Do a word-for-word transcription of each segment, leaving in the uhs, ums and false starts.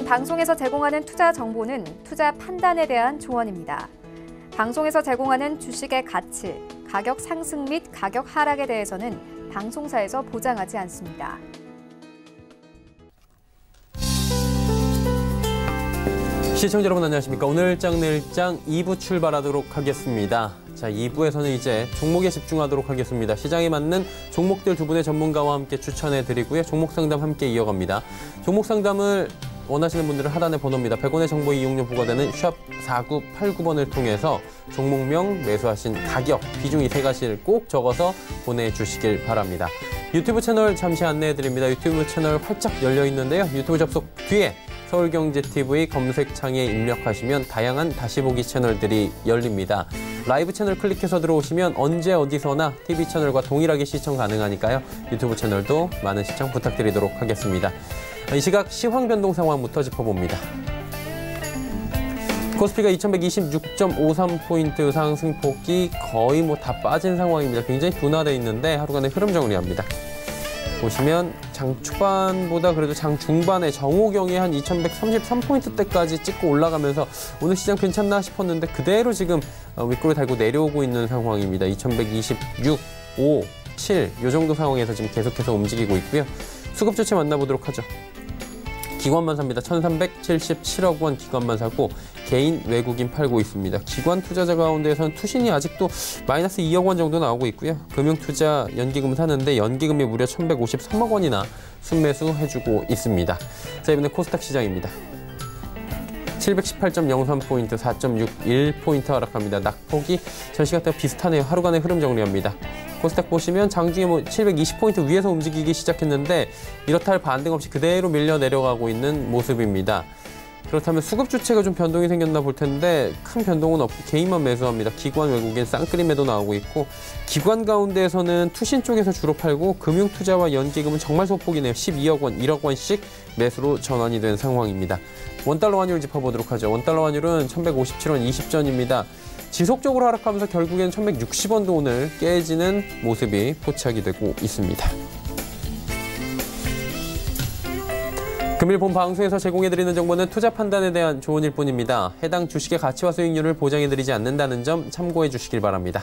방송에서 제공하는 투자 정보는 투자 판단에 대한 조언입니다. 방송에서 제공하는 주식의 가치, 가격 상승 및 가격 하락에 대해서는 방송사에서 보장하지 않습니다. 시청자 여러분 안녕하십니까. 오늘장 내일장 이 부 출발하도록 하겠습니다. 자, 이 부에서는 이제 종목에 집중하도록 하겠습니다. 시장에 맞는 종목들 두 분의 전문가와 함께 추천해드리고요. 종목 상담 함께 이어갑니다. 종목 상담을 원하시는 분들은 하단의 번호입니다. 백 원의 정보 이용료 부과되는 샵 사구팔구 번을 통해서 종목명, 매수하신 가격, 비중 이 세 가지를 꼭 적어서 보내주시길 바랍니다. 유튜브 채널 잠시 안내해드립니다. 유튜브 채널 활짝 열려 있는데요. 유튜브 접속 뒤에 서울경제티비 검색창에 입력하시면 다양한 다시 보기 채널들이 열립니다. 라이브 채널 클릭해서 들어오시면 언제 어디서나 티비 채널과 동일하게 시청 가능하니까요. 유튜브 채널도 많은 시청 부탁드리도록 하겠습니다. 이 시각 시황 변동 상황부터 짚어봅니다. 코스피가 이천백이십육 점 오삼 포인트 상승폭이 거의 뭐 다 빠진 상황입니다. 굉장히 둔화되어 있는데 하루간의 흐름 정리합니다. 보시면 장 초반보다 그래도 장 중반에 정오경에 한 이천백삼십삼 포인트대까지 찍고 올라가면서 오늘 시장 괜찮나 싶었는데 그대로 지금 윗골을 달고 내려오고 있는 상황입니다. 이천백이십육, 오, 칠 이 정도 상황에서 지금 계속해서 움직이고 있고요. 수급 주체 만나보도록 하죠. 기관만 삽니다. 천삼백칠십칠억 원 기관만 사고 개인 외국인 팔고 있습니다. 기관 투자자 가운데에서는 투신이 아직도 마이너스 이억 원 정도 나오고 있고요. 금융투자 연기금 사는데 연기금이 무려 천백오십삼억 원이나 순매수 해주고 있습니다. 자, 이번에 코스닥 시장입니다. 칠백십팔 점 영삼 포인트, 사 점 육일 포인트 하락합니다. 낙폭이 전 시간대와 비슷하네요. 하루간의 흐름 정리합니다. 코스닥 보시면 장중에 뭐 칠백이십 포인트 위에서 움직이기 시작했는데 이렇다 할 반등 없이 그대로 밀려 내려가고 있는 모습입니다. 그렇다면 수급 주체가 좀 변동이 생겼나 볼 텐데 큰 변동은 없고 개인만 매수합니다. 기관 외국인 쌍끌이 매도 나오고 있고 기관 가운데에서는 투신 쪽에서 주로 팔고 금융투자와 연기금은 정말 소폭이네요. 십이억 원, 일억 원씩 매수로 전환이 된 상황입니다. 원달러 환율 짚어보도록 하죠. 원달러 환율은 천백오십칠 원 이십 전입니다. 지속적으로 하락하면서 결국엔 천백육십 원도 오늘 깨지는 모습이 포착이 되고 있습니다. 금일 본 방송에서 제공해드리는 정보는 투자 판단에 대한 조언일 뿐입니다. 해당 주식의 가치와 수익률을 보장해드리지 않는다는 점 참고해 주시길 바랍니다.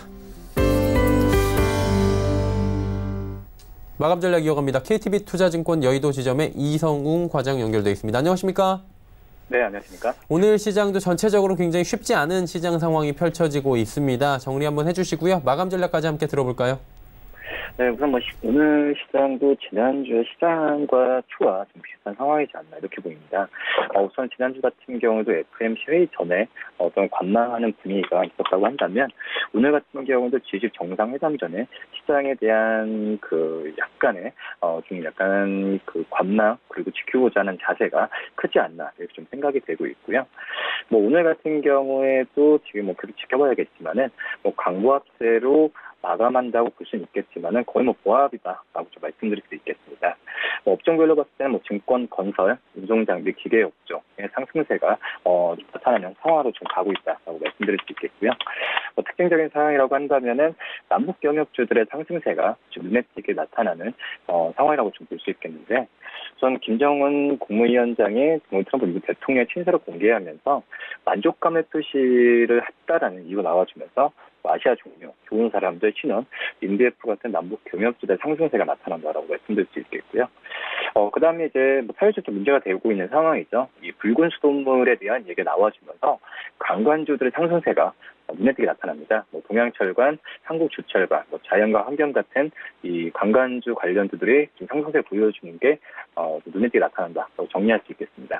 마감 전략 이어갑니다. 케이티비 투자증권 여의도 지점의 이성웅 과장 연결되어 있습니다. 안녕하십니까? 네, 안녕하십니까? 오늘 시장도 전체적으로 굉장히 쉽지 않은 시장 상황이 펼쳐지고 있습니다. 정리 한번 해주시고요. 마감 전략까지 함께 들어볼까요? 네, 우선 뭐 시, 오늘 시장도 지난주에 시장과 초와 좀 비슷한 상황이지 않나 이렇게 보입니다. 어, 우선 지난주 같은 경우도 에프오엠씨 회의 전에 어떤 관망하는 분위기가 있었다고 한다면 오늘 같은 경우도 지십 정상회담 전에 시장에 대한 그 약간의 어, 좀 약간 그 관망 그리고 지키고자 하는 자세가 크지 않나 이렇게 좀 생각이 되고 있고요. 뭐 오늘 같은 경우에도 지금 뭐 계속 지켜봐야겠지만은 뭐 강보합세로 마감한다고 볼 수는 있겠지만은 거의 뭐 보합이다라고 좀 말씀드릴 수 있겠습니다. 뭐 업종별로 봤을 때는 뭐 증권, 건설, 운송장비, 기계 업종의 상승세가 어, 나타나는 상황으로 좀 가고 있다라고 말씀드릴 수 있겠고요. 뭐 특징적인 상황이라고 한다면은 남북 경협주들의 상승세가 좀 눈에 띄게 나타나는 어, 상황이라고 좀 볼 수 있겠는데, 우선 김정은 국무위원장이 도널드 트럼프 미국 대통령의 친서를 공개하면서 만족감의 표시를 했다라는 이유가 나와주면서 아시아 종료, 좋은 사람들, 신원, 인디에프 같은 남북 경협주의 상승세가 나타난다라고 말씀드릴 수 있겠고요. 어, 그 다음에 이제 뭐 사회적으로 문제가 되고 있는 상황이죠. 이 붉은 수돗물에 대한 얘기가 나와주면서 관광주들의 상승세가 눈에 띄게 나타납니다. 뭐 동양철관, 한국주철관, 뭐 자연과 환경 같은 이 관광주 관련주들이 지금 상승세 보여주는 게 어, 눈에 띄게 나타난다라고 정리할 수 있겠습니다.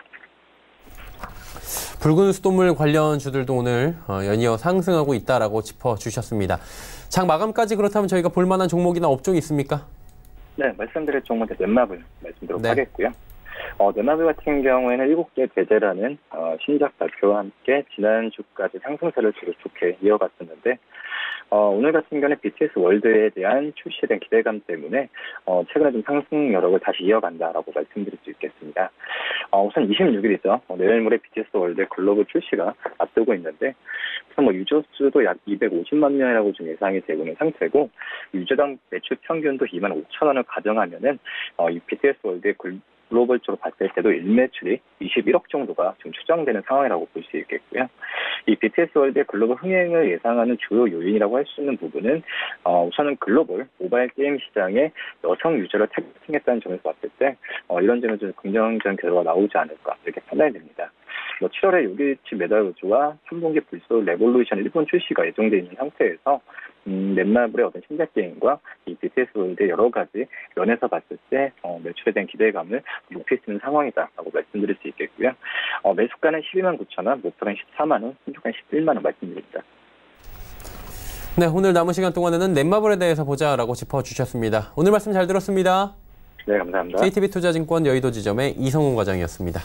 붉은 수돗물 관련 주들도 오늘 연이어 상승하고 있다라고 짚어주셨습니다. 장 마감까지 그렇다면 저희가 볼만한 종목이나 업종이 있습니까? 네, 말씀드릴 종목의 넷마블 말씀드리도록 네. 하겠고요. 어, 넷마블 같은 경우에는 일곱 개 대제라는 어, 신작 발표와 함께 지난주까지 상승세를 지금 좋게 이어갔었는데 어, 오늘 같은 경우는 비티에스 월드에 대한 출시에 대한 기대감 때문에 어, 최근에 좀 상승 여력을 다시 이어간다라고 말씀드릴 수 있겠습니다. 어, 우선 이십육 일이죠. 어, 내일 모레 비티에스 월드의 글로벌 출시가 앞두고 있는데 우선 뭐 유저 수도 약 이백오십만 명이라고 좀 예상이 되고 있는 상태고 유저당 매출 평균도 이만 오천 원을 가정하면은 어, 이 비티에스 월드의 글 글로벌적으로 봤을 때도 일매출이 이십일억 정도가 지금 추정되는 상황이라고 볼 수 있겠고요. 이 비티에스 월드의 글로벌 흥행을 예상하는 주요 요인이라고 할 수 있는 부분은 어, 우선은 글로벌 모바일 게임 시장에 여성 유저를 타겟팅했다는 점에서 봤을 때 어, 이런 점에서 좀 긍정적인 결과가 나오지 않을까 이렇게 판단이 됩니다. 뭐 칠월에 요기치 메달우즈와 삼 분기 불소 레볼루션 일본 출시가 예정되어 있는 상태에서 음, 넷마블의 어떤 신작 게임과 이 비티에스 월드의 여러 가지 면에서 봤을 때 어, 매출에 대한 기대감을 높일 수 있는 상황이다라고 말씀드릴 수 있겠고요. 어, 매수가는 십이만 구천 원, 목표가는 십사만 원, 신주가는 십일만 원 말씀드립니다. 네, 오늘 남은 시간 동안에는 넷마블에 대해서 보자라고 짚어주셨습니다. 오늘 말씀 잘 들었습니다. 네, 감사합니다. 케이티비투자증권 여의도 지점의 이성훈 과장이었습니다.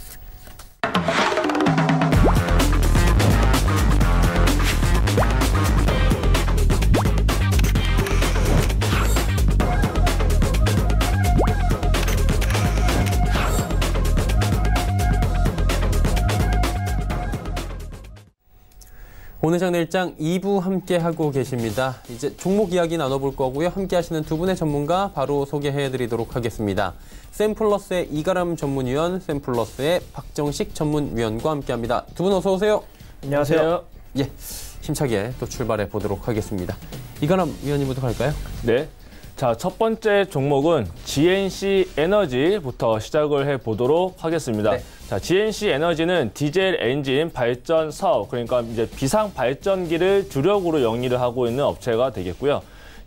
오늘 장내일장 이 부 함께하고 계십니다. 이제 종목 이야기 나눠볼 거고요. 함께하시는 두 분의 전문가 바로 소개해드리도록 하겠습니다. 샘플러스의 이가람 전문위원, 샘플러스의 박정식 전문위원과 함께합니다. 두 분 어서 오세요. 안녕하세요. 예, 힘차게 또 출발해 보도록 하겠습니다. 이가람 위원님부터 갈까요? 네. 자, 첫 번째 종목은 지엔씨 에너지부터 시작을 해보도록 하겠습니다. 네. 자, 지엔씨 에너지는 디젤 엔진 발전 사업, 그러니까 이제 비상 발전기를 주력으로 영위를 하고 있는 업체가 되겠고요.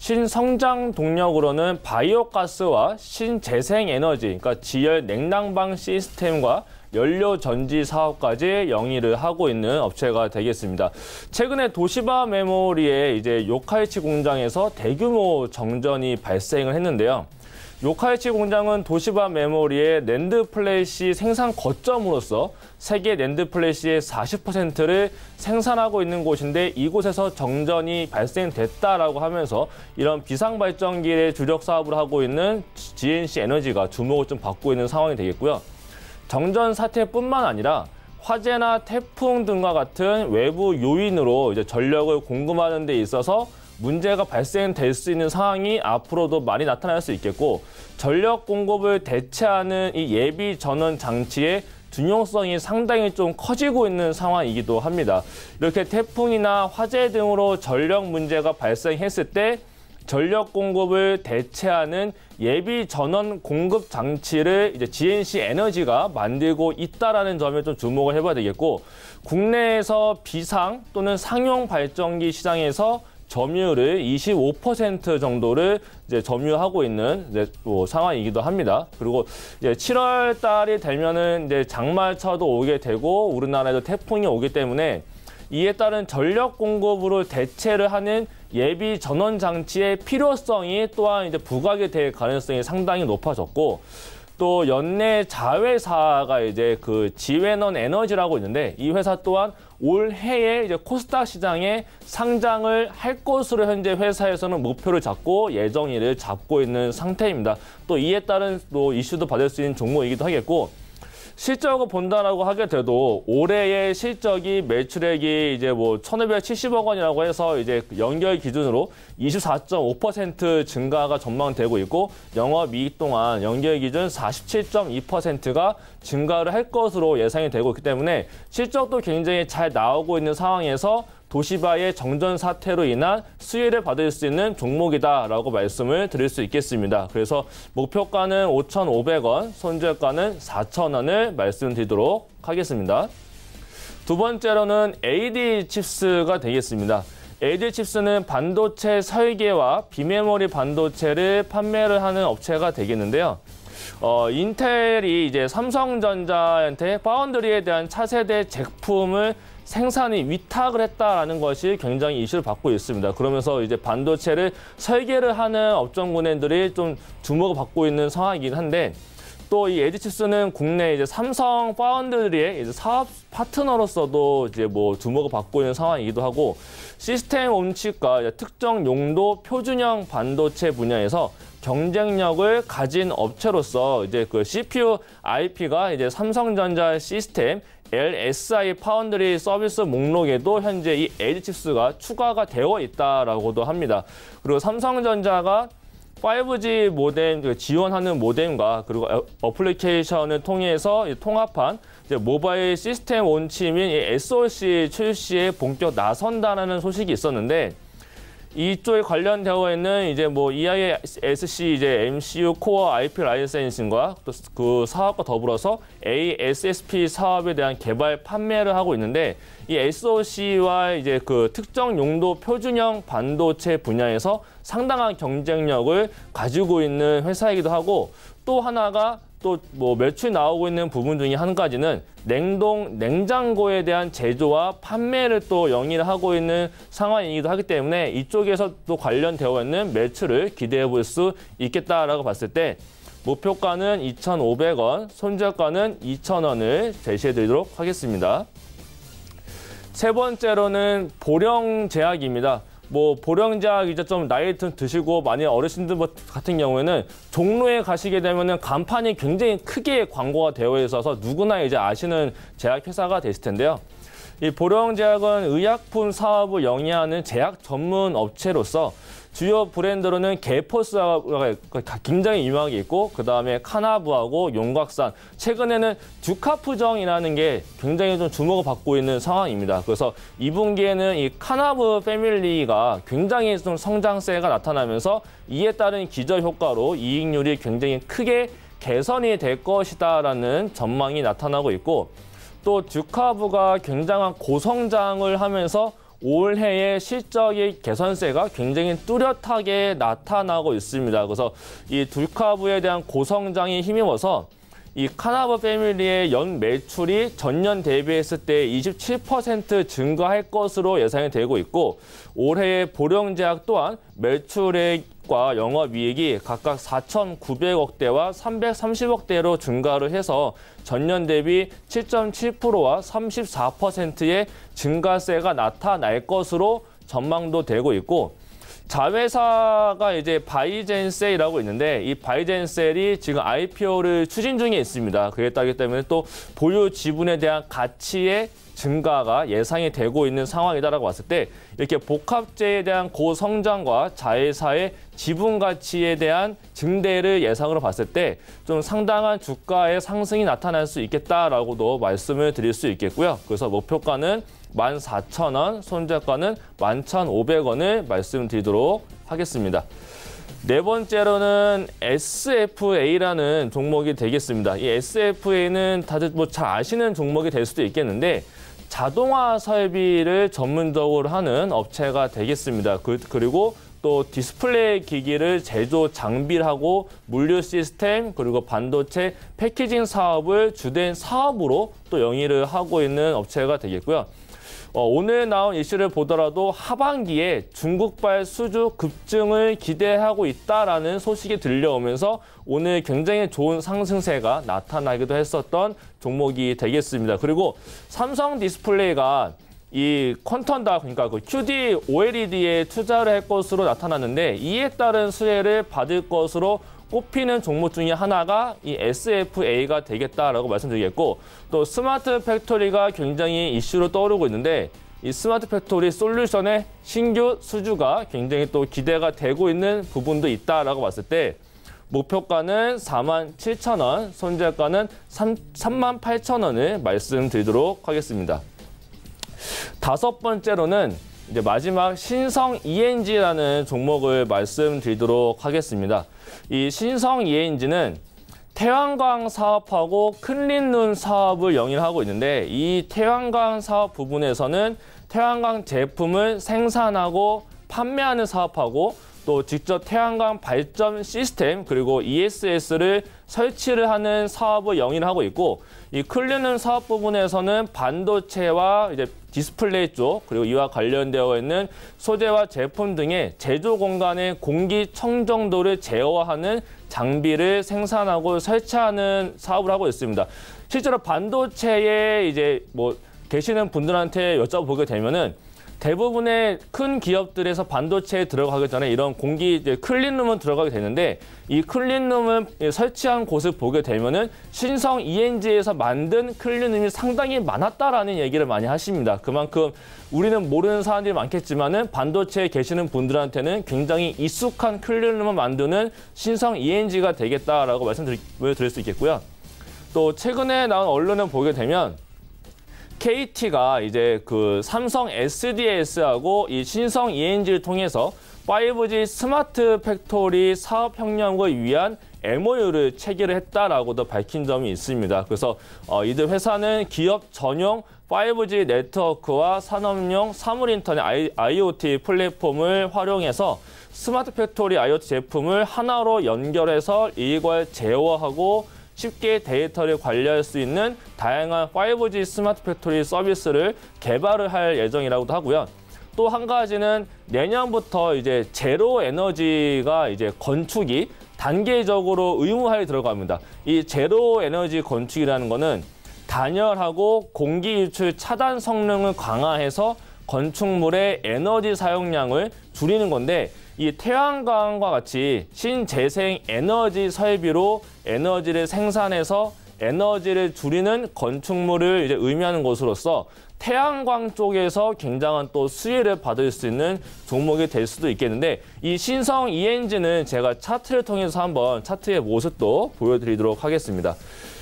신성장 동력으로는 바이오가스와 신재생 에너지, 그러니까 지열 냉난방 시스템과 연료 전지 사업까지 영위를 하고 있는 업체가 되겠습니다. 최근에 도시바 메모리의 이제 요카이치 공장에서 대규모 정전이 발생을 했는데요. 요카이치 공장은 도시바 메모리의 낸드 플래시 생산 거점으로서 세계 낸드 플래시의 사십 퍼센트를 생산하고 있는 곳인데 이곳에서 정전이 발생됐다라고 하면서 이런 비상발전기의 주력 사업을 하고 있는 지엔씨 에너지가 주목을 좀 받고 있는 상황이 되겠고요. 정전 사태뿐만 아니라 화재나 태풍 등과 같은 외부 요인으로 이제 전력을 공급하는 데 있어서 문제가 발생될 수 있는 상황이 앞으로도 많이 나타날 수 있겠고, 전력 공급을 대체하는 이 예비 전원 장치의 중요성이 상당히 좀 커지고 있는 상황이기도 합니다. 이렇게 태풍이나 화재 등으로 전력 문제가 발생했을 때 전력 공급을 대체하는 예비 전원 공급 장치를 이제 지엔씨 에너지가 만들고 있다라는 점에 좀 주목을 해봐야 되겠고, 국내에서 비상 또는 상용 발전기 시장에서 점유율을 이십오 퍼센트 정도를 이제 점유하고 있는 이제 뭐 상황이기도 합니다. 그리고 이제 칠월 달이 되면은 이제 장마철도 오게 되고 우리나라에도 태풍이 오기 때문에 이에 따른 전력 공급으로 대체를 하는 예비 전원 장치의 필요성이 또한 이제 부각이 될 가능성이 상당히 높아졌고, 또 연내 자회사가 이제 그 지웨넌 에너지라고 있는데 이 회사 또한 올해에 이제 코스닥 시장에 상장을 할 것으로 현재 회사에서는 목표를 잡고 예정일을 잡고 있는 상태입니다. 또 이에 따른 또 이슈도 받을 수 있는 종목이기도 하겠고, 실적을 본다라고 하게 돼도 올해의 실적이 매출액이 이제 뭐 천오백칠십억 원이라고 해서 이제 연결 기준으로 이십사 점 오 퍼센트 증가가 전망되고 있고, 영업이익 또한 연결 기준 사십칠 점 이 퍼센트가 증가를 할 것으로 예상이 되고 있기 때문에 실적도 굉장히 잘 나오고 있는 상황에서 도시바의 정전 사태로 인한 수혜를 받을 수 있는 종목이다라고 말씀을 드릴 수 있겠습니다. 그래서 목표가는 오천오백 원, 손절가는 사천 원을 말씀드리도록 하겠습니다. 두 번째로는 에이디칩스가 되겠습니다. 에이디칩스는 반도체 설계와 비메모리 반도체를 판매를 하는 업체가 되겠는데요. 어, 인텔이 이제 삼성전자한테 파운드리에 대한 차세대 제품을 생산이 위탁을 했다라는 것이 굉장히 이슈를 받고 있습니다. 그러면서 이제 반도체를 설계를 하는 업종군들이 좀 주목을 받고 있는 상황이긴 한데, 또 이 에이디칩스는 국내 이제 삼성 파운드리의 이제 사업 파트너로서도 이제 뭐 주목을 받고 있는 상황이기도 하고, 시스템 온칩과 특정 용도 표준형 반도체 분야에서 경쟁력을 가진 업체로서 이제 그 씨피유 아이피가 이제 삼성전자 시스템 엘에스아이 파운드리 서비스 목록에도 현재 이 에이디칩스가 추가가 되어 있다라고도 합니다. 그리고 삼성전자가 파이브 지 모뎀 지원하는 모뎀과 그리고 어플리케이션을 통해서 통합한 이제 모바일 시스템 온칩인 에스오씨 출시에 본격 나선다라는 소식이 있었는데 이쪽에 관련되어 있는 이제 뭐 이아이에스씨 이제 엠씨유 코어 아이피 라이센싱과 또 그 사업과 더불어서 에이에스에스피 사업에 대한 개발 판매를 하고 있는데 이 에스오씨와 이제 그 특정 용도 표준형 반도체 분야에서 상당한 경쟁력을 가지고 있는 회사이기도 하고 또 하나가 또 뭐 매출 나오고 있는 부분 중에 한 가지는 냉동 냉장고에 대한 제조와 판매를 또 영위를 하고 있는 상황이기도 하기 때문에 이쪽에서 또 관련되어 있는 매출을 기대해 볼 수 있겠다라고 봤을 때 목표가는 이천오백 원, 손절가는 이천 원을 제시해 드리도록 하겠습니다. 세 번째로는 보령 제약입니다. 뭐 보령제약 이제 좀 나이 드시고 많이 어르신들 같은 경우에는 종로에 가시게 되면은 간판이 굉장히 크게 광고가 되어 있어서 누구나 이제 아시는 제약 회사가 되실 텐데요. 이 보령제약은 의약품 사업을 영위하는 제약 전문 업체로서 주요 브랜드로는 게포스가 굉장히 유명하게 있고 그 다음에 카나부하고 용곽산, 최근에는 듀카프정이라는 게 굉장히 좀 주목을 받고 있는 상황입니다. 그래서 이 분기에는 이 카나부 패밀리가 굉장히 좀 성장세가 나타나면서 이에 따른 기저 효과로 이익률이 굉장히 크게 개선이 될 것이다라는 전망이 나타나고 있고 또 듀카부가 굉장한 고성장을 하면서 올해의 실적의 개선세가 굉장히 뚜렷하게 나타나고 있습니다. 그래서 이 듀카부에 대한 고성장에 힘입어서 이 카나부 패밀리의 연 매출이 전년 대비했을 때 이십칠 퍼센트 증가할 것으로 예상이 되고 있고 올해의 보령제약 또한 매출액과 영업이익이 각각 사천구백억 대와 삼백삼십억 대로 증가를 해서 전년 대비 칠 점 칠 퍼센트와 삼십사 퍼센트의 증가세가 나타날 것으로 전망도 되고 있고 자회사가 이제 바이젠셀이라고 있는데 이 바이젠셀이 지금 아이피오를 추진 중에 있습니다. 그에 따르기 때문에 또 보유 지분에 대한 가치의 증가가 예상이 되고 있는 상황이다라고 봤을 때 이렇게 복합제에 대한 고성장과 자회사의 지분 가치에 대한 증대를 예상으로 봤을 때 좀 상당한 주가의 상승이 나타날 수 있겠다라고도 말씀을 드릴 수 있겠고요. 그래서 목표가는 만 사천 원, 손절가는 만 천오백 원을 말씀드리도록 하겠습니다. 네 번째로는 에스에프에이라는 종목이 되겠습니다. 이 에스에프에이는 다들 뭐 잘 아시는 종목이 될 수도 있겠는데 자동화 설비를 전문적으로 하는 업체가 되겠습니다. 그, 그리고 또 디스플레이 기기를 제조 장비를 하고 물류 시스템 그리고 반도체 패키징 사업을 주된 사업으로 또 영위를 하고 있는 업체가 되겠고요. 어, 오늘 나온 이슈를 보더라도 하반기에 중국발 수주 급증을 기대하고 있다라는 소식이 들려오면서 오늘 굉장히 좋은 상승세가 나타나기도 했었던 종목이 되겠습니다. 그리고 삼성 디스플레이가 이 퀀텀다 그러니까 그 큐디 오엘이디에 투자를 할 것으로 나타났는데 이에 따른 수혜를 받을 것으로 꼽히는 종목 중에 하나가 이 에스에프에이가 되겠다라고 말씀드리겠고 또 스마트 팩토리가 굉장히 이슈로 떠오르고 있는데 이 스마트 팩토리 솔루션의 신규 수주가 굉장히 또 기대가 되고 있는 부분도 있다라고 봤을 때 목표가는 사만 칠천 원, 손절가는 삼만 팔천 원을 말씀드리도록 하겠습니다. 다섯 번째로는 이제 마지막 신성 이엔지라는 종목을 말씀드리도록 하겠습니다. 이 신성 이엔지는 태양광 사업하고 클린룬 사업을 영위하고 있는데 이 태양광 사업 부분에서는 태양광 제품을 생산하고 판매하는 사업하고 또 직접 태양광 발전 시스템 그리고 이에스에스를 설치를 하는 사업을 영위를 하고 있고 이 클린룬 사업 부분에서는 반도체와 이제 디스플레이 쪽 그리고 이와 관련되어 있는 소재와 제품 등의 제조 공간의 공기 청정도를 제어하는 장비를 생산하고 설치하는 사업을 하고 있습니다. 실제로 반도체에 이제 뭐 계시는 분들한테 여쭤보게 되면은 대부분의 큰 기업들에서 반도체에 들어가기 전에 이런 공기 이제 클린룸은 들어가게 되는데 이 클린룸을 설치한 곳을 보게 되면은 신성 이엔지에서 만든 클린룸이 상당히 많았다라는 얘기를 많이 하십니다. 그만큼 우리는 모르는 사람들이 많겠지만은 반도체에 계시는 분들한테는 굉장히 익숙한 클린룸을 만드는 신성 이엔지가 되겠다라고 말씀드릴 수 있겠고요. 또 최근에 나온 언론을 보게 되면 케이티가 이제 그 삼성 에스디에스하고 이 신성 이엔지를 통해서 파이브지 스마트 팩토리 사업 협력을 위한 엠오유를 체결을 했다라고도 밝힌 점이 있습니다. 그래서 어, 이들 회사는 기업 전용 파이브지 네트워크와 산업용 사물 인터넷 아이오티 플랫폼을 활용해서 스마트 팩토리 아이오티 제품을 하나로 연결해서 이걸 제어하고 쉽게 데이터를 관리할 수 있는 다양한 파이브지 스마트 팩토리 서비스를 개발을 할 예정이라고도 하고요. 또 한 가지는 내년부터 이제 제로 에너지가 이제 건축이 단계적으로 의무화에 들어갑니다. 이 제로 에너지 건축이라는 거는 단열하고 공기 유출 차단 성능을 강화해서 건축물의 에너지 사용량을 줄이는 건데 이 태양광과 같이 신재생 에너지 설비로 에너지를 생산해서 에너지를 줄이는 건축물을 이제 의미하는 것으로서 태양광 쪽에서 굉장한 또 수혜를 받을 수 있는 종목이 될 수도 있겠는데 이 신성 이엔지는 제가 차트를 통해서 한번 차트의 모습도 보여드리도록 하겠습니다.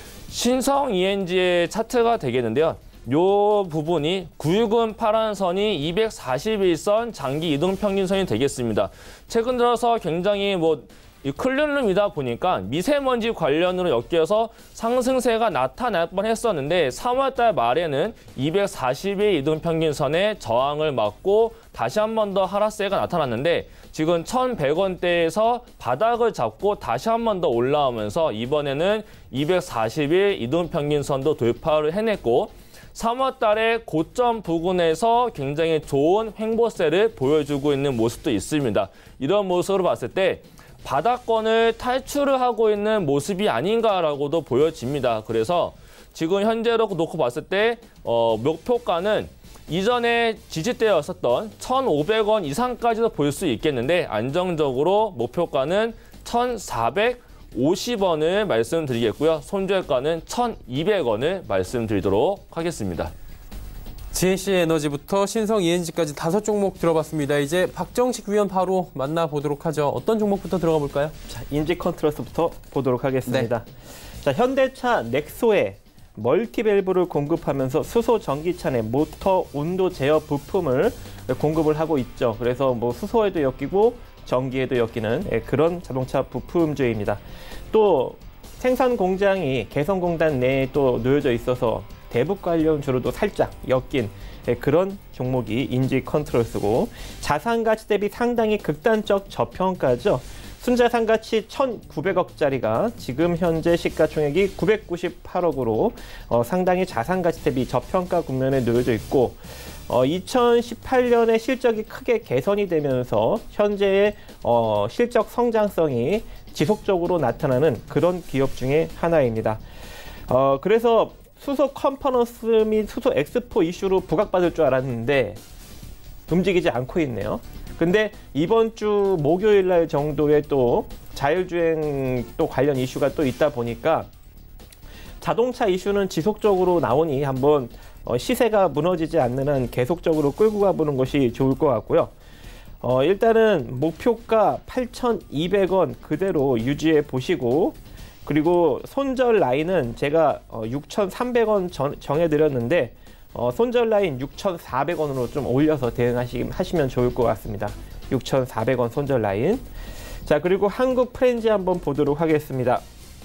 신성 이엔지의 차트가 되겠는데요. 요 부분이 굵은 파란 선이 이백사십일 선 장기 이동 평균선이 되겠습니다. 최근 들어서 굉장히 뭐 클린룸이다 보니까 미세먼지 관련으로 엮여서 상승세가 나타날 뻔했었는데 삼월 달 말에는 이백사십 일 이동 평균선의 저항을 맞고 다시 한 번 더 하락세가 나타났는데 지금 천백 원대에서 바닥을 잡고 다시 한 번 더 올라오면서 이번에는 이백사십 일 이동 평균선도 돌파를 해냈고 삼월 달에 고점 부근에서 굉장히 좋은 횡보세를 보여주고 있는 모습도 있습니다. 이런 모습으로 봤을 때 바닥권을 탈출을 하고 있는 모습이 아닌가라고도 보여집니다. 그래서 지금 현재로 놓고 봤을 때 어, 목표가는 이전에 지지대였었던 천오백 원 이상까지도 볼 수 있겠는데 안정적으로 목표가는 천사백오십 원을 말씀드리겠고요. 손절가는 천이백 원을 말씀드리도록 하겠습니다. 지엔씨에너지부터 신성 이엔지까지 다섯 종목 들어봤습니다. 이제 박정식 위원 바로 만나보도록 하죠. 어떤 종목부터 들어가 볼까요? 자, 인지 컨트롤스부터 보도록 하겠습니다. 네. 자, 현대차 넥소에 멀티밸브를 공급하면서 수소 전기차 내 모터 온도 제어 부품을 공급을 하고 있죠. 그래서 뭐 수소에도 엮이고 전기에도 엮이는 그런 자동차 부품주입니다. 또 생산 공장이 개성공단 내에 또 놓여져 있어서 대북 관련주로도 살짝 엮인 그런 종목이 인지 컨트롤스고 자산 가치 대비 상당히 극단적 저평가죠. 순자산 가치 천구백억짜리가 지금 현재 시가총액이 구백구십팔억으로 어, 상당히 자산 가치 대비 저평가 국면에 놓여져 있고 어, 이천십팔 년에 실적이 크게 개선이 되면서 현재의 어, 실적 성장성이 지속적으로 나타나는 그런 기업 중에 하나입니다. 어, 그래서 수소 컴퍼넌스 및 수소 엑스포 이슈로 부각받을 줄 알았는데 움직이지 않고 있네요. 근데 이번 주 목요일 날 정도에 또 자율주행 또 관련 이슈가 또 있다 보니까 자동차 이슈는 지속적으로 나오니 한번 시세가 무너지지 않는 한 계속적으로 끌고 가보는 것이 좋을 것 같고요. 어, 일단은 목표가 팔천이백 원 그대로 유지해 보시고 그리고 손절 라인은 제가 육천삼백 원 정해드렸는데 어, 손절 라인 육천사백 원으로 좀 올려서 대응하시면 좋을 것 같습니다. 육천사백 원 손절 라인. 자, 그리고 한국 프렌지 한번 보도록 하겠습니다.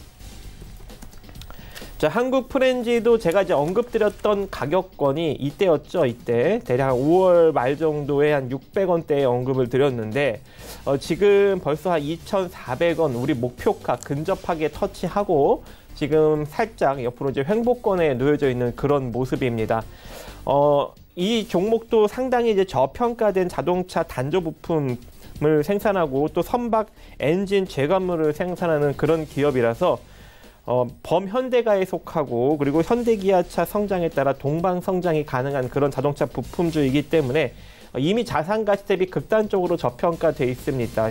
자, 한국 프렌지도 제가 이제 언급드렸던 가격권이 이때였죠. 이때 대략 오월 말 정도에 한 육백 원대에 언급을 드렸는데 어, 지금 벌써 한 이천사백 원 우리 목표가 근접하게 터치하고 지금 살짝 옆으로 이제 횡보권에 놓여져 있는 그런 모습입니다. 어, 이 종목도 상당히 이제 저평가된 자동차 단조 부품을 생산하고 또 선박 엔진 제관물을 생산하는 그런 기업이라서 어, 범현대가에 속하고 그리고 현대기아차 성장에 따라 동방 성장이 가능한 그런 자동차 부품주이기 때문에 이미 자산 가치 대비 극단적으로 저평가돼 있습니다.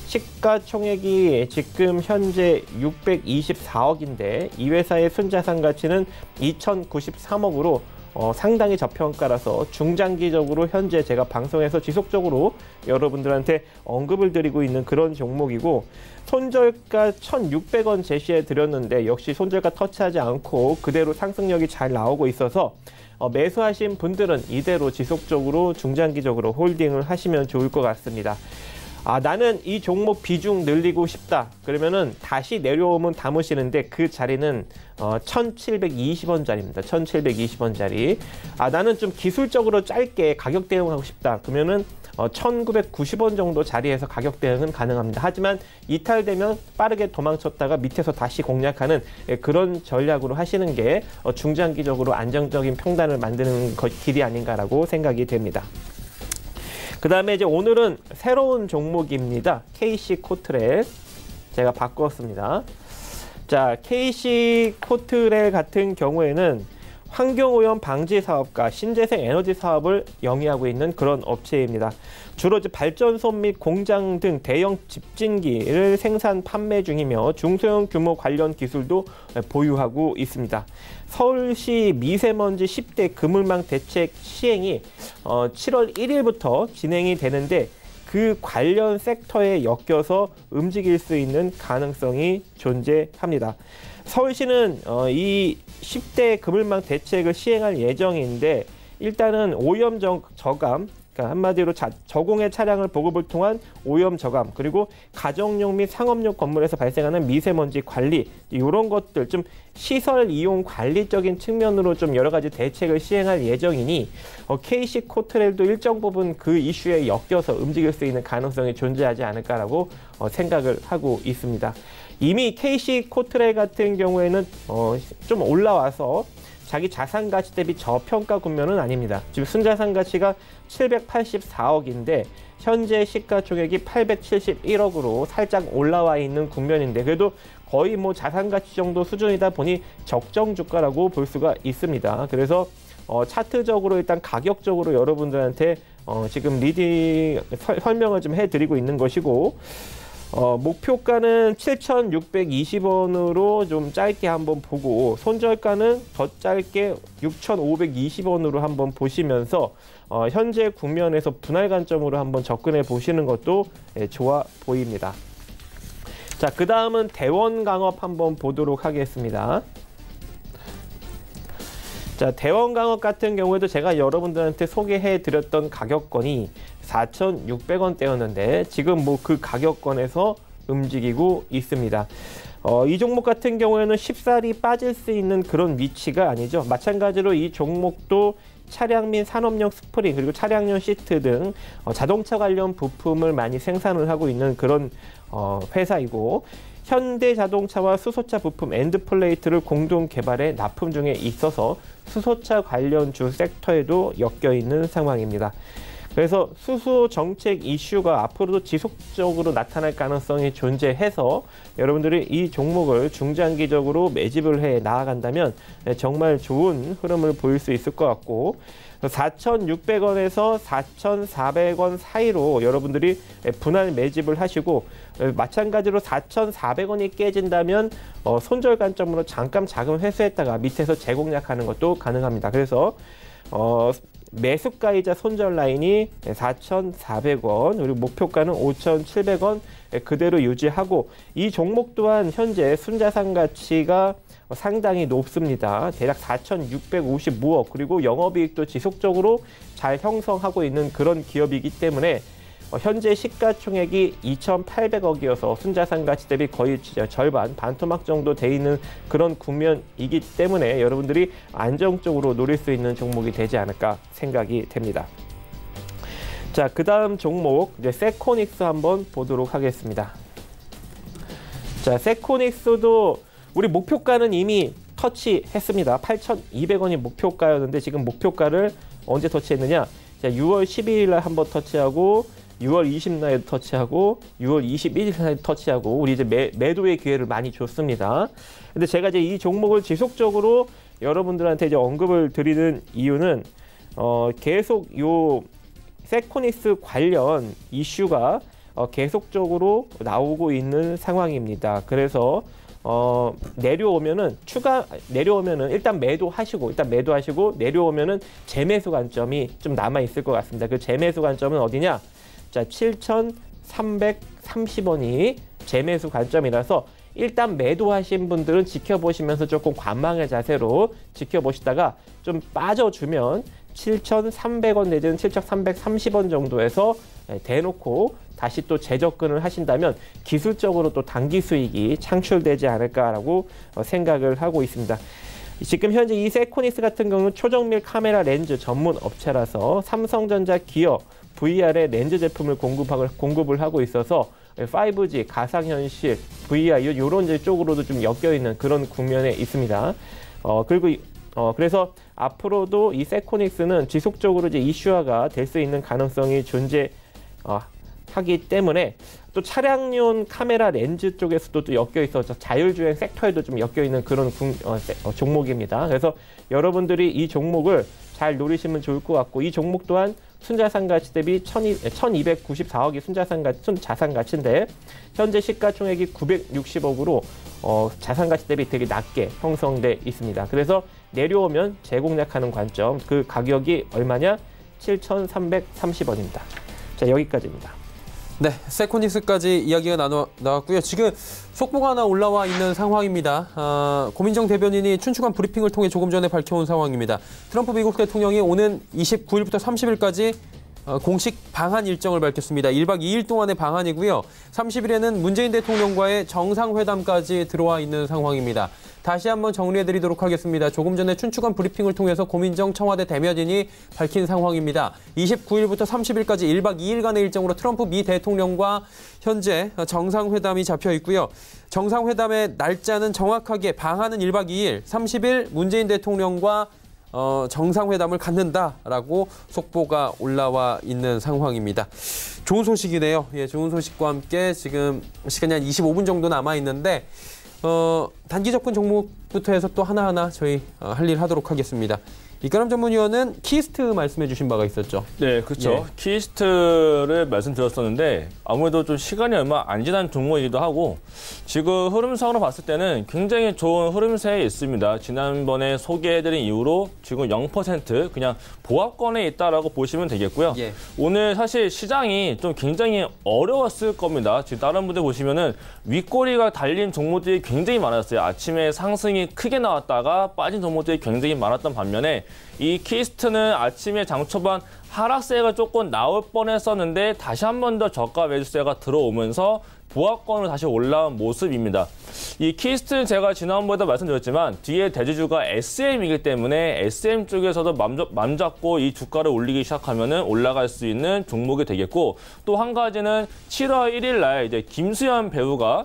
시가총액이 지금 현재 육백이십사억인데 이 회사의 순자산 가치는 이천구십삼억으로 어, 상당히 저평가라서 중장기적으로 현재 제가 방송에서 지속적으로 여러분들한테 언급을 드리고 있는 그런 종목이고, 손절가 천육백원 제시해 드렸는데 역시 손절가 터치하지 않고 그대로 상승력이 잘 나오고 있어서 어, 매수하신 분들은 이대로 지속적으로 중장기적으로 홀딩을 하시면 좋을 것 같습니다. 아, 나는 이 종목 비중 늘리고 싶다. 그러면은 다시 내려오면 담으시는데 그 자리는 어, 천칠백이십원짜리입니다. 천칠백이십원짜리. 아, 나는 좀 기술적으로 짧게 가격 대응하고 싶다. 그러면은 어, 천구백구십원 정도 자리에서 가격 대응은 가능합니다. 하지만 이탈되면 빠르게 도망쳤다가 밑에서 다시 공략하는 그런 전략으로 하시는 게 어, 중장기적으로 안정적인 평단을 만드는 것, 길이 아닌가라고 생각이 됩니다. 그 다음에 이제 오늘은 새로운 종목입니다. 케이씨코트렐 제가 바꿨습니다. 자, 케이씨코트렐 같은 경우에는 환경오염 방지 사업과 신재생 에너지 사업을 영위하고 있는 그런 업체입니다. 주로 이제 발전소 및 공장 등 대형 집진기를 생산 판매 중이며 중소형 규모 관련 기술도 보유하고 있습니다. 서울시 미세먼지 십 대 그물망 대책 시행이 어, 칠월 일일부터 진행이 되는데 그 관련 섹터에 엮여서 움직일 수 있는 가능성이 존재합니다. 서울시는 어, 이 십 대 그물망 대책을 시행할 예정인데 일단은 오염 저감, 그러니까 한마디로 자, 저공해 차량을 보급을 통한 오염 저감, 그리고 가정용 및 상업용 건물에서 발생하는 미세먼지 관리, 이런 것들 좀 시설 이용 관리적인 측면으로 좀 여러 가지 대책을 시행할 예정이니 어, 케이씨코트렐도 일정 부분 그 이슈에 엮여서 움직일 수 있는 가능성이 존재하지 않을까라고 어, 생각을 하고 있습니다. 이미 케이씨코트렐 같은 경우에는 어, 좀 올라와서 자기 자산 가치 대비 저평가 국면은 아닙니다. 지금 순자산 가치가 칠백팔십사억인데 현재 시가총액이 팔백칠십일억으로 살짝 올라와 있는 국면인데 그래도 거의 뭐 자산 가치 정도 수준이다 보니 적정 주가라고 볼 수가 있습니다. 그래서 어, 차트적으로 일단 가격적으로 여러분들한테 어, 지금 리딩 설, 설명을 좀 해드리고 있는 것이고, 어, 목표가는 칠천육백이십원으로 좀 짧게 한번 보고 손절가는 더 짧게 육천오백이십원으로 한번 보시면서 어, 현재 국면에서 분할 관점으로 한번 접근해 보시는 것도 예, 좋아 보입니다. 자, 그 다음은 대원강업 한번 보도록 하겠습니다. 자, 대원강업 같은 경우에도 제가 여러분들한테 소개해 드렸던 가격권이 사천육백원대였는데 지금 뭐 그 가격권에서 움직이고 있습니다. 어, 이 종목 같은 경우에는 쉽사리 빠질 수 있는 그런 위치가 아니죠. 마찬가지로 이 종목도 차량 및 산업용 스프링 그리고 차량용 시트 등 어, 자동차 관련 부품을 많이 생산을 하고 있는 그런 어, 회사이고, 현대자동차와 수소차 부품 엔드플레이트를 공동 개발해 납품 중에 있어서 수소차 관련 주 섹터에도 엮여 있는 상황입니다. 그래서 수소 정책 이슈가 앞으로도 지속적으로 나타날 가능성이 존재해서 여러분들이 이 종목을 중장기적으로 매집을 해 나아간다면 정말 좋은 흐름을 보일 수 있을 것 같고, 사천육백원에서 사천사백원 사이로 여러분들이 분할 매집을 하시고, 마찬가지로 사천사백원이 깨진다면 어, 손절 관점으로 잠깐 자금 회수했다가 밑에서 재공략하는 것도 가능합니다. 그래서 어, 매수가이자 손절 라인이 사천사백원, 그리고 목표가는 오천칠백원 그대로 유지하고, 이 종목 또한 현재 순자산 가치가 상당히 높습니다. 대략 사천육백오십오억, 그리고 영업이익도 지속적으로 잘 형성하고 있는 그런 기업이기 때문에 현재 시가총액이 이천팔백억이어서 순자산 가치 대비 거의 절반, 반토막 정도 돼 있는 그런 국면이기 때문에 여러분들이 안정적으로 노릴 수 있는 종목이 되지 않을까 생각이 됩니다. 자, 그 다음 종목 이제 세코닉스 한번 보도록 하겠습니다. 자, 세코닉스도 우리 목표가는 이미 터치했습니다. 팔천이백원이 목표가였는데 지금 목표가를 언제 터치했느냐? 자, 유월 십이일 날 한번 터치하고, 유월 이십날에도 터치하고, 유월 이십일일 날 터치하고, 우리 이제 매, 매도의 기회를 많이 줬습니다. 근데 제가 이제 이 종목을 지속적으로 여러분들한테 이제 언급을 드리는 이유는 어, 계속 요 세코닉스 관련 이슈가 어, 계속적으로 나오고 있는 상황입니다. 그래서 어, 내려오면은 추가 내려오면은 일단 매도하시고 일단 매도하시고 내려오면은 재매수 관점이 좀 남아 있을 것 같습니다. 그 재매수 관점은 어디냐? 자, 칠천삼백삼십 원이 재매수 관점이라서 일단 매도하신 분들은 지켜보시면서 조금 관망의 자세로 지켜보시다가 좀 빠져주면 칠천삼백 원 내지는 칠천삼백삼십 원 정도에서 대놓고 다시 또 재접근을 하신다면 기술적으로 또 단기 수익이 창출되지 않을까라고 생각을 하고 있습니다. 지금 현재 이 세코닉스 같은 경우는 초정밀 카메라 렌즈 전문 업체라서 삼성전자, 기어, 브이알의 렌즈 제품을 공급을, 공급을 하고 있어서 파이브 지, 가상현실, 브이알 이런 쪽으로도 좀 엮여있는 그런 국면에 있습니다. 어, 그리고 어, 그래서 앞으로도 이 세코닉스는 지속적으로 이제 이슈화가 될 수 있는 가능성이 존재 어, 하기 때문에 또 차량용 카메라 렌즈 쪽에서도 또 엮여 있어서 자율주행 섹터에도 좀 엮여 있는 그런 군, 어, 어, 종목입니다. 그래서 여러분들이 이 종목을 잘 노리시면 좋을 것 같고, 이 종목 또한 순자산 가치 대비 천이백구십사억이 순자산 가치, 순자산 가치인데 현재 시가총액이 구백육십억으로 어, 자산 가치 대비 되게 낮게 형성돼 있습니다. 그래서 내려오면 재공략하는 관점, 그 가격이 얼마냐? 칠천삼백삼십 원입니다. 자, 여기까지입니다. 네, 세코닉스까지 이야기가 나눠, 나왔고요. 지금 속보가 하나 올라와 있는 상황입니다. 아, 고민정 대변인이 춘추관 브리핑을 통해 조금 전에 밝혀온 상황입니다. 트럼프 미국 대통령이 오는 이십구일부터 삼십일까지 어, 공식 방한 일정을 밝혔습니다. 일박 이일 동안의 방한이고요. 삼십일에는 문재인 대통령과의 정상회담까지 들어와 있는 상황입니다. 다시 한번 정리해드리도록 하겠습니다. 조금 전에 춘추관 브리핑을 통해서 고민정 청와대 대변인이 밝힌 상황입니다. 이십구일부터 삼십일까지 일박 이일간의 일정으로 트럼프 미 대통령과 현재 정상회담이 잡혀 있고요. 정상회담의 날짜는 정확하게 방한은 일박 이일, 삼십일 문재인 대통령과 어, 정상회담을 갖는다라고 속보가 올라와 있는 상황입니다. 좋은 소식이네요. 예, 좋은 소식과 함께 지금 시간이 한 이십오 분 정도 남아 있는데 어, 단기 접근 종목부터 해서 또 하나하나 저희 어, 할 일 하도록 하겠습니다. 이가람 전문위원은 키스트 말씀해 주신 바가 있었죠. 네, 그렇죠. 예. 키스트를 말씀드렸었는데 아무래도 좀 시간이 얼마 안 지난 종목이기도 하고 지금 흐름상으로 봤을 때는 굉장히 좋은 흐름세에 있습니다. 지난번에 소개해드린 이후로 지금 영 퍼센트 그냥 보합권에 있다라고 보시면 되겠고요. 예. 오늘 사실 시장이 좀 굉장히 어려웠을 겁니다. 지금 다른 분들 보시면은 윗꼬리가 달린 종목들이 굉장히 많았어요. 아침에 상승이 크게 나왔다가 빠진 종목들이 굉장히 많았던 반면에 이 키스트는 아침에 장 초반 하락세가 조금 나올 뻔했었는데 다시 한 번 더 저가 매수세가 들어오면서 보합권으로 다시 올라온 모습입니다. 이 키스트는 제가 지난번에도 말씀드렸지만 뒤에 대주주가 에스엠이기 때문에 에스엠 쪽에서도 맘, 맘 잡고 이 주가를 올리기 시작하면은 올라갈 수 있는 종목이 되겠고, 또 한 가지는 칠월 일일 날 이제 김수현 배우가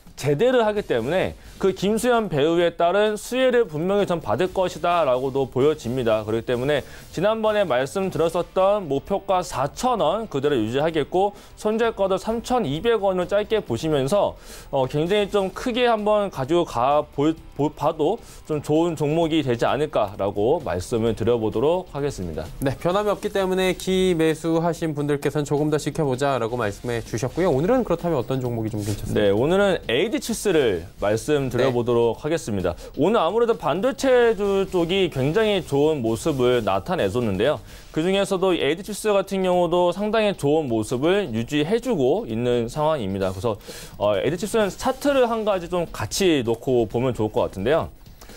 제대를 하기 때문에 그 김수현 배우에 따른 수혜를 분명히 전 받을 것이다 라고도 보여집니다. 그렇기 때문에 지난번에 말씀드렸었던 목표가 사천 원 그대로 유지하겠고 손절가도 삼천이백 원을 짧게 보시면서 어, 굉장히 좀 크게 한번 가지고 가 보, 보, 봐도 좀 좋은 종목이 되지 않을까라고 말씀을 드려보도록 하겠습니다. 네, 변함이 없기 때문에 기매수하신 분들께서는 조금 더 지켜보자라고 말씀해 주셨고요. 오늘은 그렇다면 어떤 종목이 좀 괜찮습니까? 네, 오늘은 에이디치스를 말씀드려보도록 네. 하겠습니다. 오늘 아무래도 반도체주 쪽이 굉장히 좋은 모습을 나타내줬는데요. 그중에서도 에이디치스 같은 경우도 상당히 좋은 모습을 유지해주고 있는 상황입니다. 그래서 어, 에이디치스는 차트를 한 가지 좀 같이 놓고 보면 좋을 것 같은데요.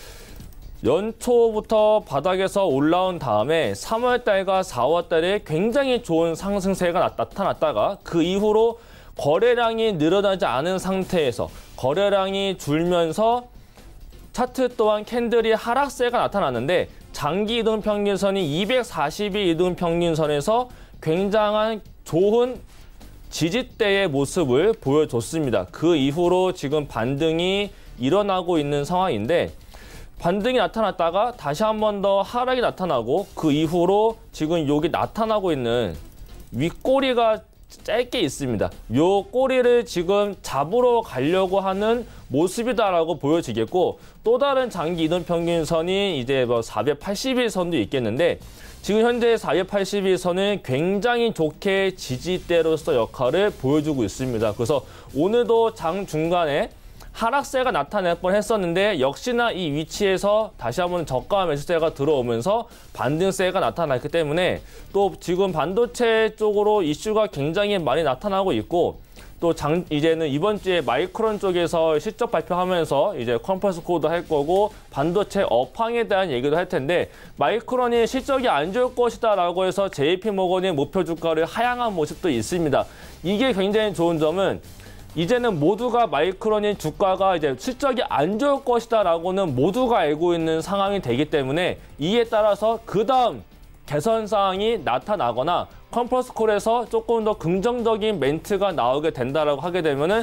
연초부터 바닥에서 올라온 다음에 삼월 달과 사월 달에 굉장히 좋은 상승세가 나, 나타났다가 그 이후로 거래량이 늘어나지 않은 상태에서 거래량이 줄면서 차트 또한 캔들이 하락세가 나타났는데 장기 이동평균선이 이백사십 일 이동평균선에서 굉장한 좋은 지지대의 모습을 보여줬습니다. 그 이후로 지금 반등이 일어나고 있는 상황인데 반등이 나타났다가 다시 한 번 더 하락이 나타나고 그 이후로 지금 여기 나타나고 있는 윗꼬리가 짧게 있습니다. 요 꼬리를 지금 잡으러 가려고 하는 모습이다라고 보여지겠고, 또 다른 장기 이동 평균선이 이제 뭐 사백팔십 일 선도 있겠는데, 지금 현재 사백팔십 일 선은 굉장히 좋게 지지대로서 역할을 보여주고 있습니다. 그래서 오늘도 장 중간에 하락세가 나타날 뻔했었는데, 역시나 이 위치에서 다시 한번 저가 매수세가 들어오면서 반등세가 나타났기 때문에, 또 지금 반도체 쪽으로 이슈가 굉장히 많이 나타나고 있고, 또 장, 이제는 이번 주에 마이크론 쪽에서 실적 발표하면서 이제 컨퍼런스 콜도 할 거고, 반도체 업황에 대한 얘기도 할 텐데, 마이크론이 실적이 안 좋을 것이다라고 해서 제이피모건이 목표 주가를 하향한 모습도 있습니다. 이게 굉장히 좋은 점은, 이제는 모두가 마이크론의 주가가 이제 실적이 안 좋을 것이다라고는 모두가 알고 있는 상황이 되기 때문에, 이에 따라서 그 다음 개선 사항이 나타나거나 컨퍼런스 콜에서 조금 더 긍정적인 멘트가 나오게 된다라고 하게 되면은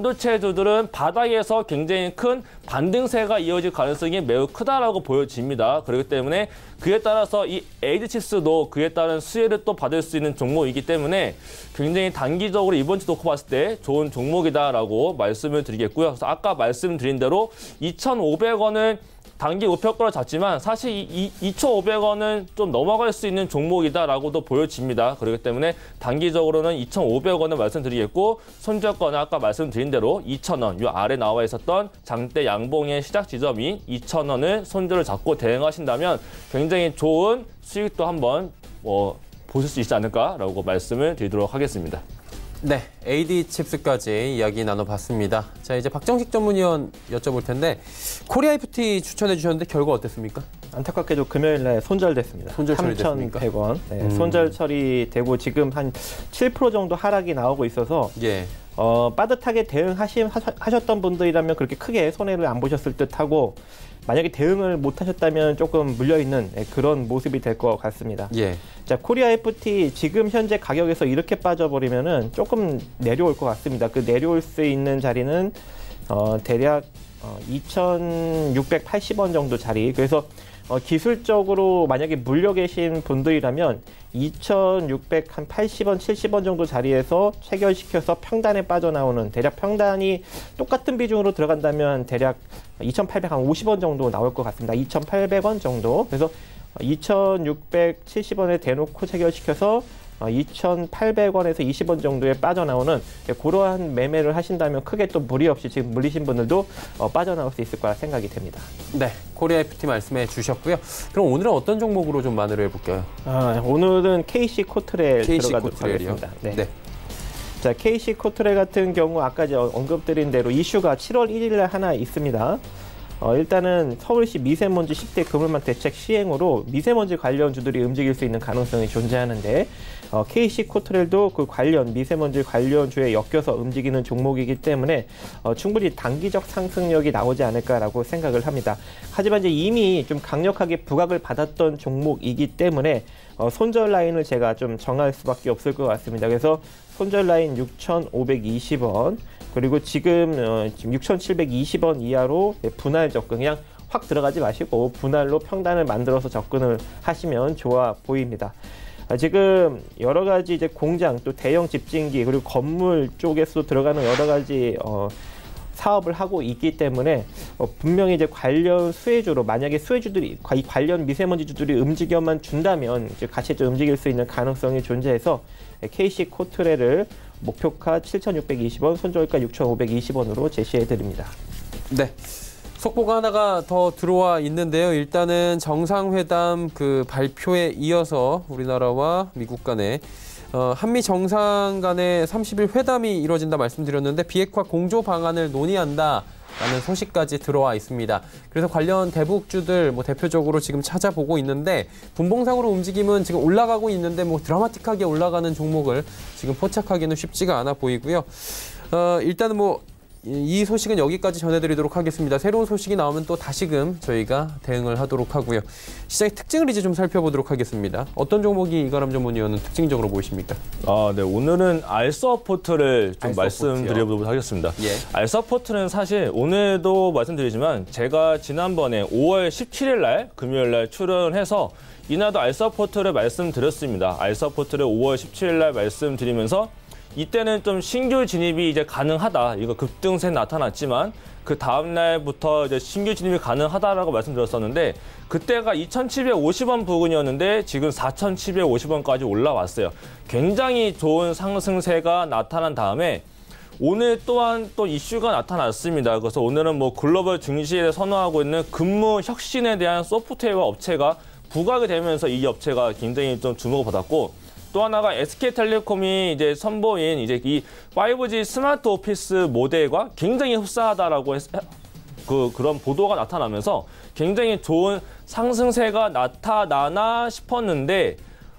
반도체주들은 바닥에서 굉장히 큰 반등세가 이어질 가능성이 매우 크다라고 보여집니다. 그렇기 때문에 그에 따라서 이 에이디칩스도 그에 따른 수혜를 또 받을 수 있는 종목이기 때문에 굉장히 단기적으로 이번 주 놓고 봤을 때 좋은 종목이다라고 말씀을 드리겠고요. 그래서 아까 말씀드린 대로 이천오백 원을 단기 목표가로 잡지만 사실 이 이천오백 원은 좀 넘어갈 수 있는 종목이다라고도 보여집니다. 그렇기 때문에 단기적으로는 이천오백 원을 말씀드리겠고, 손절가는 아까 말씀드린 대로 이천 원, 이 아래 나와 있었던 장대 양봉의 시작 지점이 이천 원을 손절을 잡고 대응하신다면 굉장히 좋은 수익도 한번 뭐 보실 수 있지 않을까라고 말씀을 드리도록 하겠습니다. 네, 에이디칩스까지 이야기 나눠봤습니다. 자, 이제 박정식 전문위원 여쭤볼 텐데, 코리아이프티 추천해 주셨는데 결과 어땠습니까? 안타깝게도 금요일 날 손절됐습니다. 손절 처리됐습니까? 삼천백 원. 네, 음. 손절 처리되고 지금 한 칠 퍼센트 정도 하락이 나오고 있어서 예. 어, 빠듯하게 대응하셨던 분들이라면 그렇게 크게 손해를 안 보셨을 듯하고, 만약에 대응을 못 하셨다면 조금 물려있는 그런 모습이 될 것 같습니다. 예. 자, 코리아이프티 지금 현재 가격에서 이렇게 빠져버리면은 조금 내려올 것 같습니다. 그 내려올 수 있는 자리는 어, 대략 어, 이천육백팔십 원 정도 자리. 그래서 어, 기술적으로 만약에 물려 계신 분들이라면 이천육백팔십 원, 칠십 원 정도 자리에서 체결시켜서 평단에 빠져나오는, 대략 평단이 똑같은 비중으로 들어간다면 대략 이천팔백오십 원 정도 나올 것 같습니다. 이천팔백 원 정도. 그래서 이천육백칠십 원에 대놓고 체결시켜서 이천팔백 원에서 이십 원 정도에 빠져나오는 그러한 매매를 하신다면 크게 또 무리 없이 지금 물리신 분들도 빠져나올 수 있을 거라 생각이 됩니다. 네, 코리아이프티 말씀해 주셨고요. 그럼 오늘은 어떤 종목으로 좀 만회를 해볼까요? 아, 오늘은 케이씨 코트렐 케이씨 들어가도록 코트렐이요? 하겠습니다. 네. 네. 자, 케이씨 코트렐 같은 경우 아까 언급드린 대로 이슈가 칠월 일일에 하나 있습니다. 어, 일단은 서울시 미세먼지 십 대 그물망 대책 시행으로 미세먼지 관련주들이 움직일 수 있는 가능성이 존재하는데, 어, 케이씨 코트렐도 그 관련 미세먼지 관련주에 엮여서 움직이는 종목이기 때문에 어, 충분히 단기적 상승력이 나오지 않을까라고 생각을 합니다. 하지만 이제 이미 좀 강력하게 부각을 받았던 종목이기 때문에 어, 손절 라인을 제가 좀 정할 수밖에 없을 것 같습니다. 그래서 손절 라인 육천오백이십 원, 그리고 지금, 어, 지금 육천칠백이십 원 이하로 분할 접근, 그냥 확 들어가지 마시고 분할로 평단을 만들어서 접근을 하시면 좋아 보입니다. 아, 지금 여러 가지 이제 공장, 또 대형 집진기, 그리고 건물 쪽에서 들어가는 여러 가지 어, 사업을 하고 있기 때문에 어, 분명히 이제 관련 수혜주로, 만약에 수혜주들이, 이 관련 미세먼지주들이 움직여만 준다면 이제 같이 좀 움직일 수 있는 가능성이 존재해서 케이씨 코트렐을 목표가 칠천육백이십 원, 손절가 육천오백이십 원으로 제시해 드립니다. 네. 속보가 하나가 더 들어와 있는데요. 일단은 정상회담 그 발표에 이어서 우리나라와 미국 간에 어, 한미 정상 간의 삼십 일 회담이 이루어진다 말씀드렸는데, 비핵화 공조 방안을 논의한다 라는 소식까지 들어와 있습니다. 그래서 관련 대북주들 뭐 대표적으로 지금 찾아보고 있는데, 분봉상으로 움직임은 지금 올라가고 있는데 뭐 드라마틱하게 올라가는 종목을 지금 포착하기는 쉽지가 않아 보이고요. 어, 일단은 뭐 이 소식은 여기까지 전해드리도록 하겠습니다. 새로운 소식이 나오면 또 다시금 저희가 대응을 하도록 하고요. 시장의 특징을 이제 좀 살펴보도록 하겠습니다. 어떤 종목이 이가람 전문위원은 특징적으로 보이십니까? 아, 네. 오늘은 알서포트를 좀 알서포트요. 말씀드려보도록 하겠습니다. 예. 알서포트는 사실 오늘도 말씀드리지만 제가 지난번에 오월 십칠일 날 금요일 날 출연해서 이날도 알서포트를 말씀드렸습니다. 알서포트를 오월 십칠일 날 말씀드리면서 이때는 좀 신규 진입이 이제 가능하다. 이거 급등세 나타났지만 그 다음 날부터 이제 신규 진입이 가능하다라고 말씀드렸었는데 그때가 이천칠백오십 원 부근이었는데 지금 사천칠백오십 원까지 올라왔어요. 굉장히 좋은 상승세가 나타난 다음에 오늘 또한 또 이슈가 나타났습니다. 그래서 오늘은 뭐 글로벌 증시에 선호하고 있는 근무 혁신에 대한 소프트웨어 업체가 부각이 되면서 이 업체가 굉장히 좀 주목을 받았고 또 하나가 에스케이텔레콤이 이제 선보인 이제 이 파이브지 스마트 오피스 모델과 굉장히 흡사하다라고 했, 그 그런 보도가 나타나면서 굉장히 좋은 상승세가 나타나나 싶었는데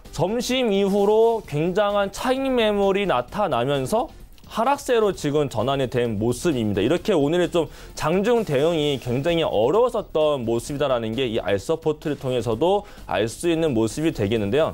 점심 이후로 굉장한 차익 매물이 나타나면서 하락세로 지금 전환이 된 모습입니다. 이렇게 오늘의 좀 장중 대응이 굉장히 어려웠었던 모습이다라는 게 이 알서포트를 통해서도 알 수 있는 모습이 되겠는데요.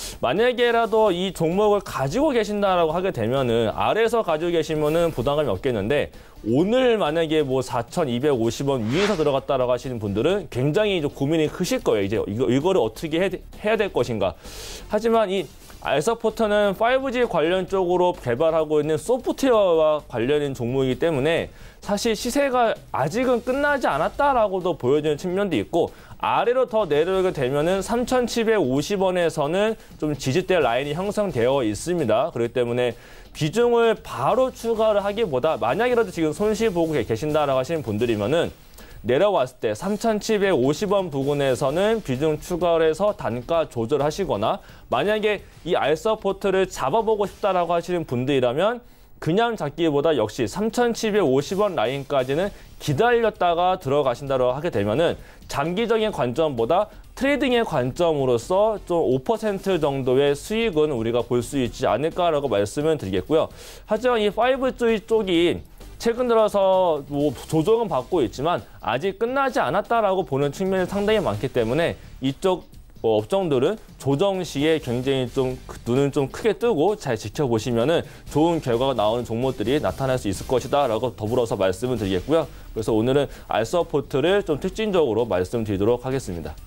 만약에라도 이 종목을 가지고 계신다라고 하게 되면은 아래에서 가지고 계시면은 부담감이 없겠는데 오늘 만약에 뭐 사천이백오십 원 위에서 들어갔다라고 하시는 분들은 굉장히 좀 고민이 크실 거예요. 이제 이거 이거를 어떻게 해, 해야 될 것인가. 하지만 이 알서포트는 파이브지 관련 쪽으로 개발하고 있는 소프트웨어와 관련된 종목이기 때문에 사실 시세가 아직은 끝나지 않았다라고도 보여지는 측면도 있고 아래로 더 내려오게 되면은 삼천칠백오십 원에서는 좀 지지대 라인이 형성되어 있습니다. 그렇기 때문에 비중을 바로 추가를 하기보다 만약이라도 지금 손실 보고 계신다라고 하시는 분들이면은 내려왔을 때 삼천칠백오십 원 부근에서는 비중 추가를 해서 단가 조절하시거나 만약에 이 알서포트를 잡아보고 싶다라고 하시는 분들이라면 그냥 잡기보다 역시 삼천칠백오십 원 라인까지는 기다렸다가 들어가신다고 하게 되면은 장기적인 관점보다 트레이딩의 관점으로서 좀 오 퍼센트 정도의 수익은 우리가 볼 수 있지 않을까라고 말씀을 드리겠고요. 하지만 이 파이브지 쪽이 최근 들어서 뭐 조정은 받고 있지만 아직 끝나지 않았다라고 보는 측면이 상당히 많기 때문에 이쪽 업종들은 조정 시에 굉장히 좀 눈을 좀 크게 뜨고 잘 지켜보시면은 좋은 결과가 나오는 종목들이 나타날 수 있을 것이다라고 더불어서 말씀을 드리겠고요. 그래서 오늘은 알서포트를 좀 특징적으로 말씀드리도록 하겠습니다.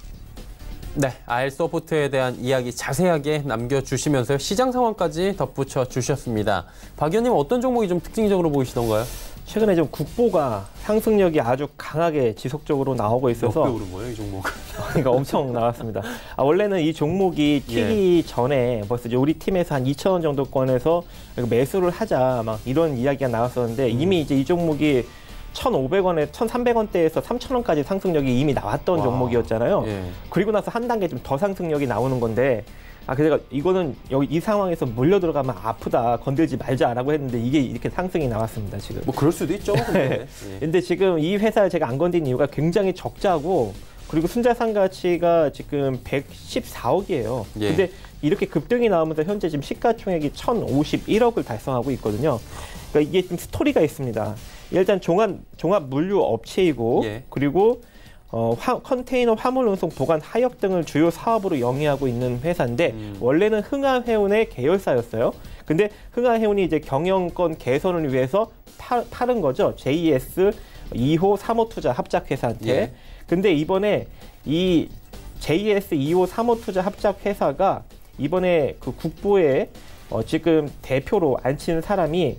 네, 알서포트에 대한 이야기 자세하게 남겨주시면서요. 시장 상황까지 덧붙여 주셨습니다. 박 의원님 어떤 종목이 좀 특징적으로 보이시던가요? 최근에 좀 국보가 상승력이 아주 강하게 지속적으로 나오고 있어서 몇 배 오른 거예요, 이 종목? 그러니까 엄청 나왔습니다. 아, 원래는 이 종목이 튀기 예. 전에 벌써 이제 우리 팀에서 한 이천 원 정도권에서 매수를 하자 막 이런 이야기가 나왔었는데 음. 이미 이제 이 종목이 천오백 원에 천삼백 원대에서 삼천 원까지 상승력이 이미 나왔던 와. 종목이었잖아요. 예. 그리고 나서 한 단계 좀 더 상승력이 나오는 건데 아, 그래서 이거는 여기 이 상황에서 물려 들어가면 아프다, 건들지 말자라고 했는데 이게 이렇게 상승이 나왔습니다, 지금. 뭐 그럴 수도 있죠. 근데, 예. 근데 지금 이 회사를 제가 안 건든 이유가 굉장히 적자고 그리고 순자산 가치가 지금 백십사억이에요. 예. 근데 이렇게 급등이 나오면서 현재 지금 시가총액이 천오십일억을 달성하고 있거든요. 그러니까 이게 좀 스토리가 있습니다. 일단 종합, 종합 물류 업체이고 예. 그리고 어, 화, 컨테이너 화물 운송 보관 하역 등을 주요 사업으로 영위하고 있는 회사인데 음. 원래는 흥하해운의 계열사였어요. 근데 흥하해운이 이제 경영권 개선을 위해서 파, 팔은 거죠. 제이에스 이 호 삼 호 투자 합작회사한테. 예. 근데 이번에 이 제이에스 이 호 삼 호 투자 합작회사가 이번에 그 국보에 어, 지금 대표로 앉힌 사람이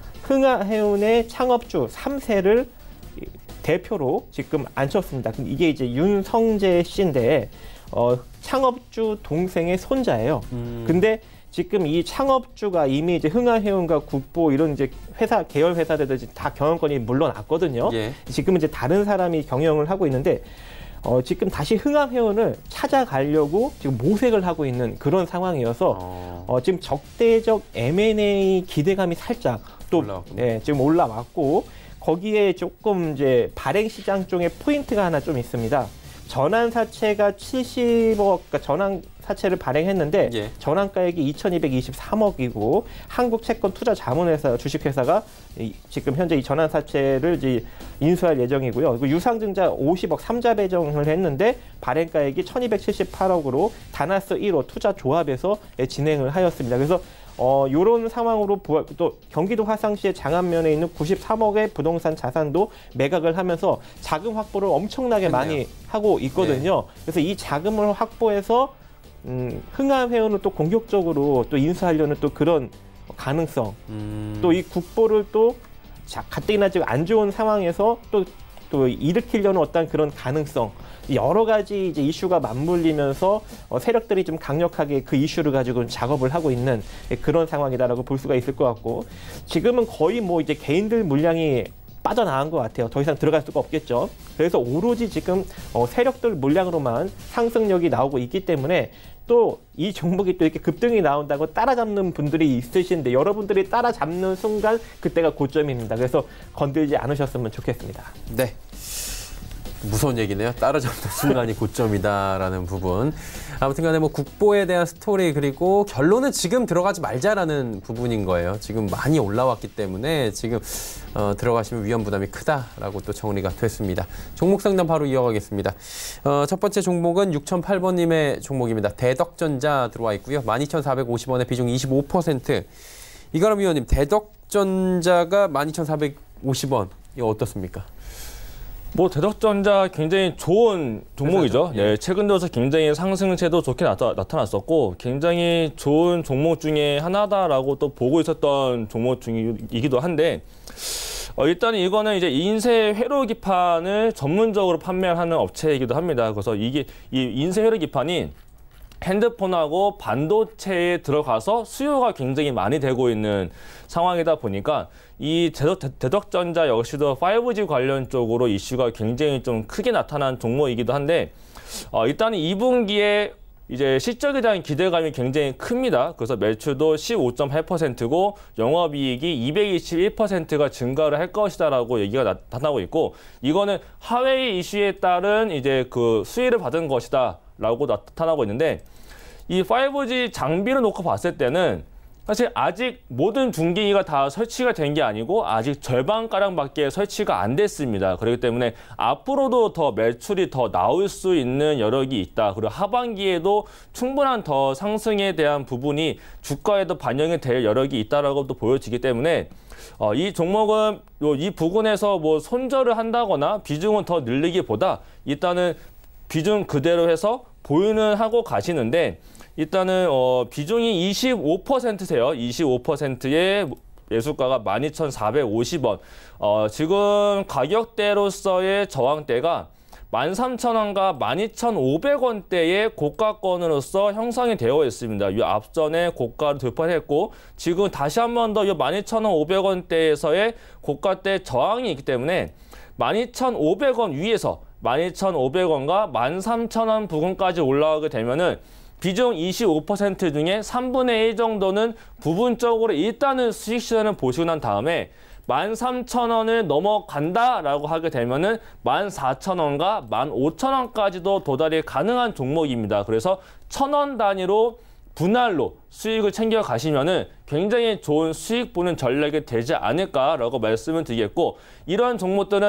흥하해운의 창업주 삼 세를 대표로 지금 앉혔습니다. 이게 이제 윤성재 씨인데 어, 창업주 동생의 손자예요. 음. 근데 지금 이 창업주가 이미 이제 흥하해운과 국보 이런 이제 회사 계열 회사들도 다 경영권이 물러났거든요. 예. 지금은 이제 다른 사람이 경영을 하고 있는데 어, 지금 다시 흥하해운을 찾아가려고 지금 모색을 하고 있는 그런 상황이어서 어. 어, 지금 적대적 엠 앤 에이 기대감이 살짝 또 예, 지금 올라왔고. 거기에 조금 이제 발행 시장 쪽에 포인트가 하나 좀 있습니다. 전환 사채가 칠십억, 그러니까 전환 사채를 발행했는데 예. 전환가액이 이천이백이십삼억이고 한국 채권 투자 자문회사 주식회사가 이, 지금 현재 이 전환 사채를 이제 인수할 예정이고요. 그리고 유상증자 오십억 삼자 배정을 했는데 발행가액이 천이백칠십팔억으로 다나스 일 호 투자 조합에서 진행을 하였습니다. 그래서 어, 요런 상황으로 부하, 또 경기도 화성시의 장안면에 있는 구십삼억의 부동산 자산도 매각을 하면서 자금 확보를 엄청나게 했네요. 많이 하고 있거든요. 네. 그래서 이 자금을 확보해서 음, 흥하해운을 또 공격적으로 또 인수하려는 또 그런 가능성, 음. 또 이 국보를 또 자, 가뜩이나 지금 안 좋은 상황에서 또, 또 일으키려는 어떤 그런 가능성, 여러 가지 이제 이슈가 맞물리면서 어, 세력들이 좀 강력하게 그 이슈를 가지고 작업을 하고 있는 그런 상황이다라고 볼 수가 있을 것 같고, 지금은 거의 뭐 이제 개인들 물량이 빠져나간 것 같아요. 더 이상 들어갈 수가 없겠죠. 그래서 오로지 지금 어, 세력들 물량으로만 상승력이 나오고 있기 때문에 또 이 종목이 또 이렇게 급등이 나온다고 따라잡는 분들이 있으신데, 여러분들이 따라잡는 순간 그때가 고점입니다. 그래서 건들지 않으셨으면 좋겠습니다. 네. 무서운 얘기네요. 따라잡는 순간이 고점이다라는 부분. 아무튼 간에 뭐 국보에 대한 스토리, 그리고 결론은 지금 들어가지 말자라는 부분인 거예요. 지금 많이 올라왔기 때문에 지금 어, 들어가시면 위험 부담이 크다라고 또 정리가 됐습니다. 종목 상담 바로 이어가겠습니다. 어, 첫 번째 종목은 육천팔 번님의 종목입니다. 대덕전자 들어와 있고요. 만 이천사백오십 원에 비중 이십오 퍼센트. 이가람 위원님, 대덕전자가 만 이천사백오십 원, 이거 어떻습니까? 뭐 대덕전자 굉장히 좋은 종목이죠. 예. 네, 최근 들어서 굉장히 상승세도 좋게 나타, 나타났었고 굉장히 좋은 종목 중에 하나다라고 또 보고 있었던 종목 중이기도 한데, 어, 일단 이거는 이제 인쇄 회로 기판을 전문적으로 판매하는 업체이기도 합니다. 그래서 이게 이 인쇄 회로 기판이 핸드폰하고 반도체에 들어가서 수요가 굉장히 많이 되고 있는 상황이다 보니까 이 대덕, 대덕전자 역시도 파이브지 관련 쪽으로 이슈가 굉장히 좀 크게 나타난 종목이기도 한데, 어, 일단 이 분기에 이제 실적에 대한 기대감이 굉장히 큽니다. 그래서 매출도 십오 점 팔 퍼센트고 영업이익이 이백이십일 퍼센트가 증가를 할 것이다라고 얘기가 나타나고 있고, 이거는 하웨이 이슈에 따른 이제 그 수혜를 받은 것이다라고 나타나고 있는데, 이 파이브지 장비를 놓고 봤을 때는 사실 아직 모든 분기기가 다 설치가 된 게 아니고 아직 절반가량밖에 설치가 안 됐습니다. 그렇기 때문에 앞으로도 더 매출이 더 나올 수 있는 여력이 있다. 그리고 하반기에도 충분한 더 상승에 대한 부분이 주가에도 반영이 될 여력이 있다라고 또 보여지기 때문에 어, 이 종목은 이 부분에서 뭐 손절을 한다거나 비중은 더 늘리기보다 일단은 비중 그대로 해서 보유는 하고 가시는데, 일단은 어, 비중이 이십오 퍼센트세요. 이십오 퍼센트의 매수가가 만 이천사백오십 원. 어, 지금 가격대로서의 저항대가 만 삼천 원과 만 이천오백 원대의 고가권으로서 형성이 되어 있습니다. 이 앞전에 고가를 돌파했고 지금 다시 한 번 더 이 만 이천오백 원대에서의 고가대 저항이 있기 때문에 만 이천오백 원 위에서 만 이천오백 원과 만 삼천 원 부근까지 올라가게 되면은 비중 이십오 퍼센트 중에 삼분의 일 정도는 부분적으로 일단은 수익 실현을 보시고 난 다음에 만 삼천 원을 넘어간다라고 하게 되면은 만 사천 원과 만 오천 원까지도 도달이 가능한 종목입니다. 그래서 천 원 단위로 분할로 수익을 챙겨 가시면은 굉장히 좋은 수익 보는 전략이 되지 않을까라고 말씀을 드리겠고, 이런 종목들은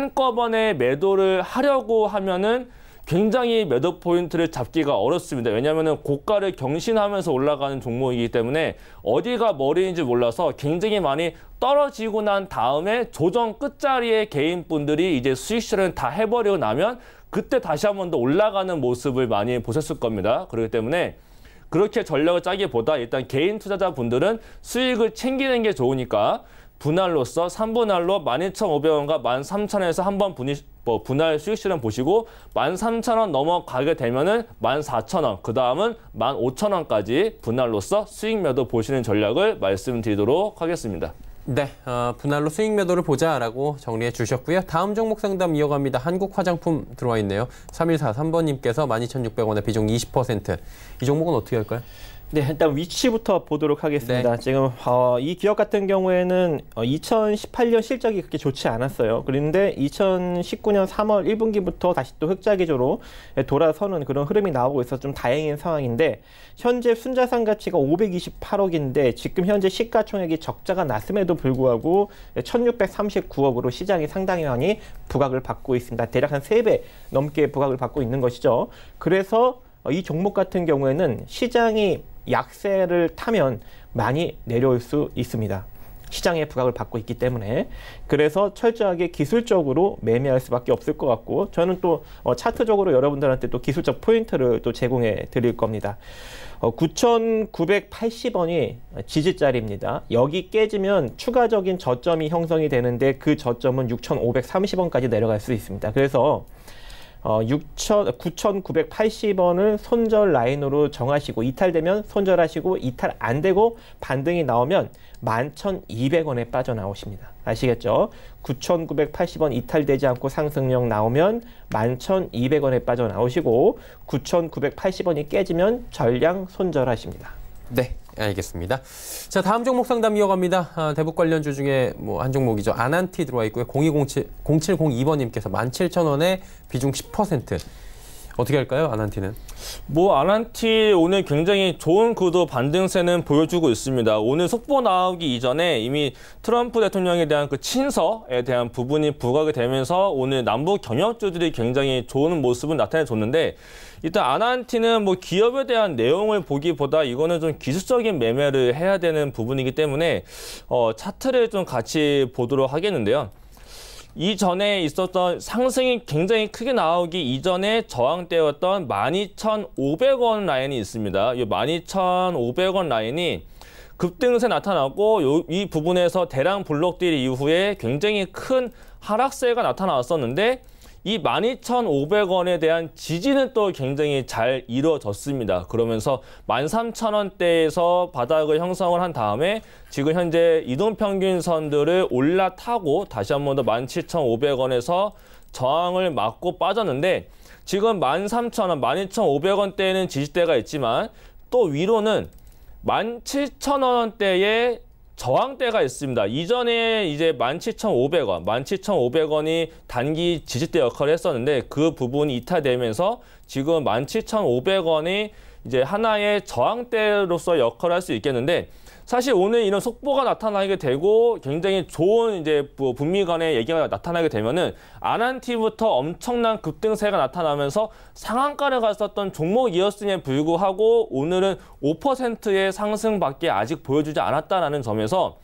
한꺼번에 매도를 하려고 하면은 굉장히 매도 포인트를 잡기가 어렵습니다. 왜냐하면 고가를 경신하면서 올라가는 종목이기 때문에 어디가 머리인지 몰라서 굉장히 많이 떨어지고 난 다음에 조정 끝자리에 개인분들이 이제 수익 실현을 다 해버리고 나면 그때 다시 한 번 더 올라가는 모습을 많이 보셨을 겁니다. 그렇기 때문에 그렇게 전략을 짜기보다 일단 개인 투자자분들은 수익을 챙기는 게 좋으니까 분할로서 삼 분할로 만 이천오백 원과 만 삼천 원에서 한번 분할, 뭐 분할 수익 실현 보시고 만 삼천 원 넘어가게 되면은 만 사천 원, 그 다음은 만 오천 원까지 분할로서 수익 매도 보시는 전략을 말씀드리도록 하겠습니다. 네, 어, 분할로 수익 매도를 보자라고 정리해 주셨고요. 다음 종목 상담 이어갑니다. 한국화장품 들어와 있네요. 삼일사삼 번님께서 만 이천육백 원에 비중 이십 퍼센트. 이 종목은 어떻게 할까요? 네, 일단 위치부터 보도록 하겠습니다. 네. 지금 어, 이 기업 같은 경우에는 어, 이천십팔 년 실적이 그렇게 좋지 않았어요. 그런데 이천십구 년 삼월 일 분기부터 다시 또 흑자 기조로 돌아서는 그런 흐름이 나오고 있어서 좀 다행인 상황인데, 현재 순자산 가치가 오백이십팔억인데 지금 현재 시가총액이 적자가 났음에도 불구하고 천육백삼십구 억으로 시장이 상당히 많이 부각을 받고 있습니다. 대략 한 세 배 넘게 부각을 받고 있는 것이죠. 그래서 이 종목 같은 경우에는 시장이 약세를 타면 많이 내려올 수 있습니다. 시장의 부각을 받고 있기 때문에 그래서 철저하게 기술적으로 매매할 수밖에 없을 것 같고 저는 또 어, 차트적으로 여러분들한테 또 기술적 포인트를 또 제공해 드릴 겁니다. 어, 구천구백팔십 원이 지지자리입니다. 여기 깨지면 추가적인 저점이 형성이 되는데 그 저점은 육천오백삼십 원까지 내려갈 수 있습니다. 그래서 어, 구천구백팔십 원을 손절 라인으로 정하시고 이탈되면 손절하시고 이탈 안 되고 반등이 나오면 만 천이백 원에 빠져나오십니다. 아시겠죠? 구천구백팔십 원 이탈되지 않고 상승력 나오면 만 천이백 원에 빠져나오시고 구천구백팔십 원이 깨지면 전량 손절하십니다. 네, 알겠습니다. 자, 다음 종목 상담 이어갑니다. 아, 대북 관련주 중에 뭐 한 종목이죠. 아난티 들어와 있고요. 공이공칠 공칠공이 번님께서 만 칠천 원에 비중 십 퍼센트. 어떻게 할까요, 아난티는? 뭐 아난티 오늘 굉장히 좋은 구도 반등세는 보여주고 있습니다. 오늘 속보 나오기 이전에 이미 트럼프 대통령에 대한 그 친서에 대한 부분이 부각이 되면서 오늘 남북 경협주들이 굉장히 좋은 모습을 나타내줬는데 일단 아난티는 뭐 기업에 대한 내용을 보기보다 이거는 좀 기술적인 매매를 해야 되는 부분이기 때문에 어, 차트를 좀 같이 보도록 하겠는데요. 이전에 있었던 상승이 굉장히 크게 나오기 이전에 저항대였던 만 이천오백 원 라인이 있습니다. 이 만 이천오백 원 라인이 급등세 나타나고 요, 이 부분에서 대량 블록딜 이후에 굉장히 큰 하락세가 나타났었는데 이 만 이천오백 원에 대한 지지는 또 굉장히 잘 이루어졌습니다. 그러면서 만 삼천 원대에서 바닥을 형성을 한 다음에 지금 현재 이동평균선들을 올라타고 다시 한 번 더 만 칠천오백 원에서 저항을 맞고 빠졌는데 지금 만 삼천 원, 만 이천오백 원대에는 지지대가 있지만 또 위로는 만 칠천 원대에 저항대가 있습니다. 이전에 이제 만 칠천오백 원, 만 칠천오백 원이 단기 지지대 역할을 했었는데 그 부분이 이탈되면서 지금 만 칠천오백 원이 이제 하나의 저항대로서 역할을 할 수 있겠는데 사실 오늘 이런 속보가 나타나게 되고 굉장히 좋은 이제 뭐 북미 간의 얘기가 나타나게 되면은 아난티부터 엄청난 급등세가 나타나면서 상한가를 갔었던 종목이었음에 불구하고 오늘은 오 퍼센트의 상승밖에 아직 보여주지 않았다라는 점에서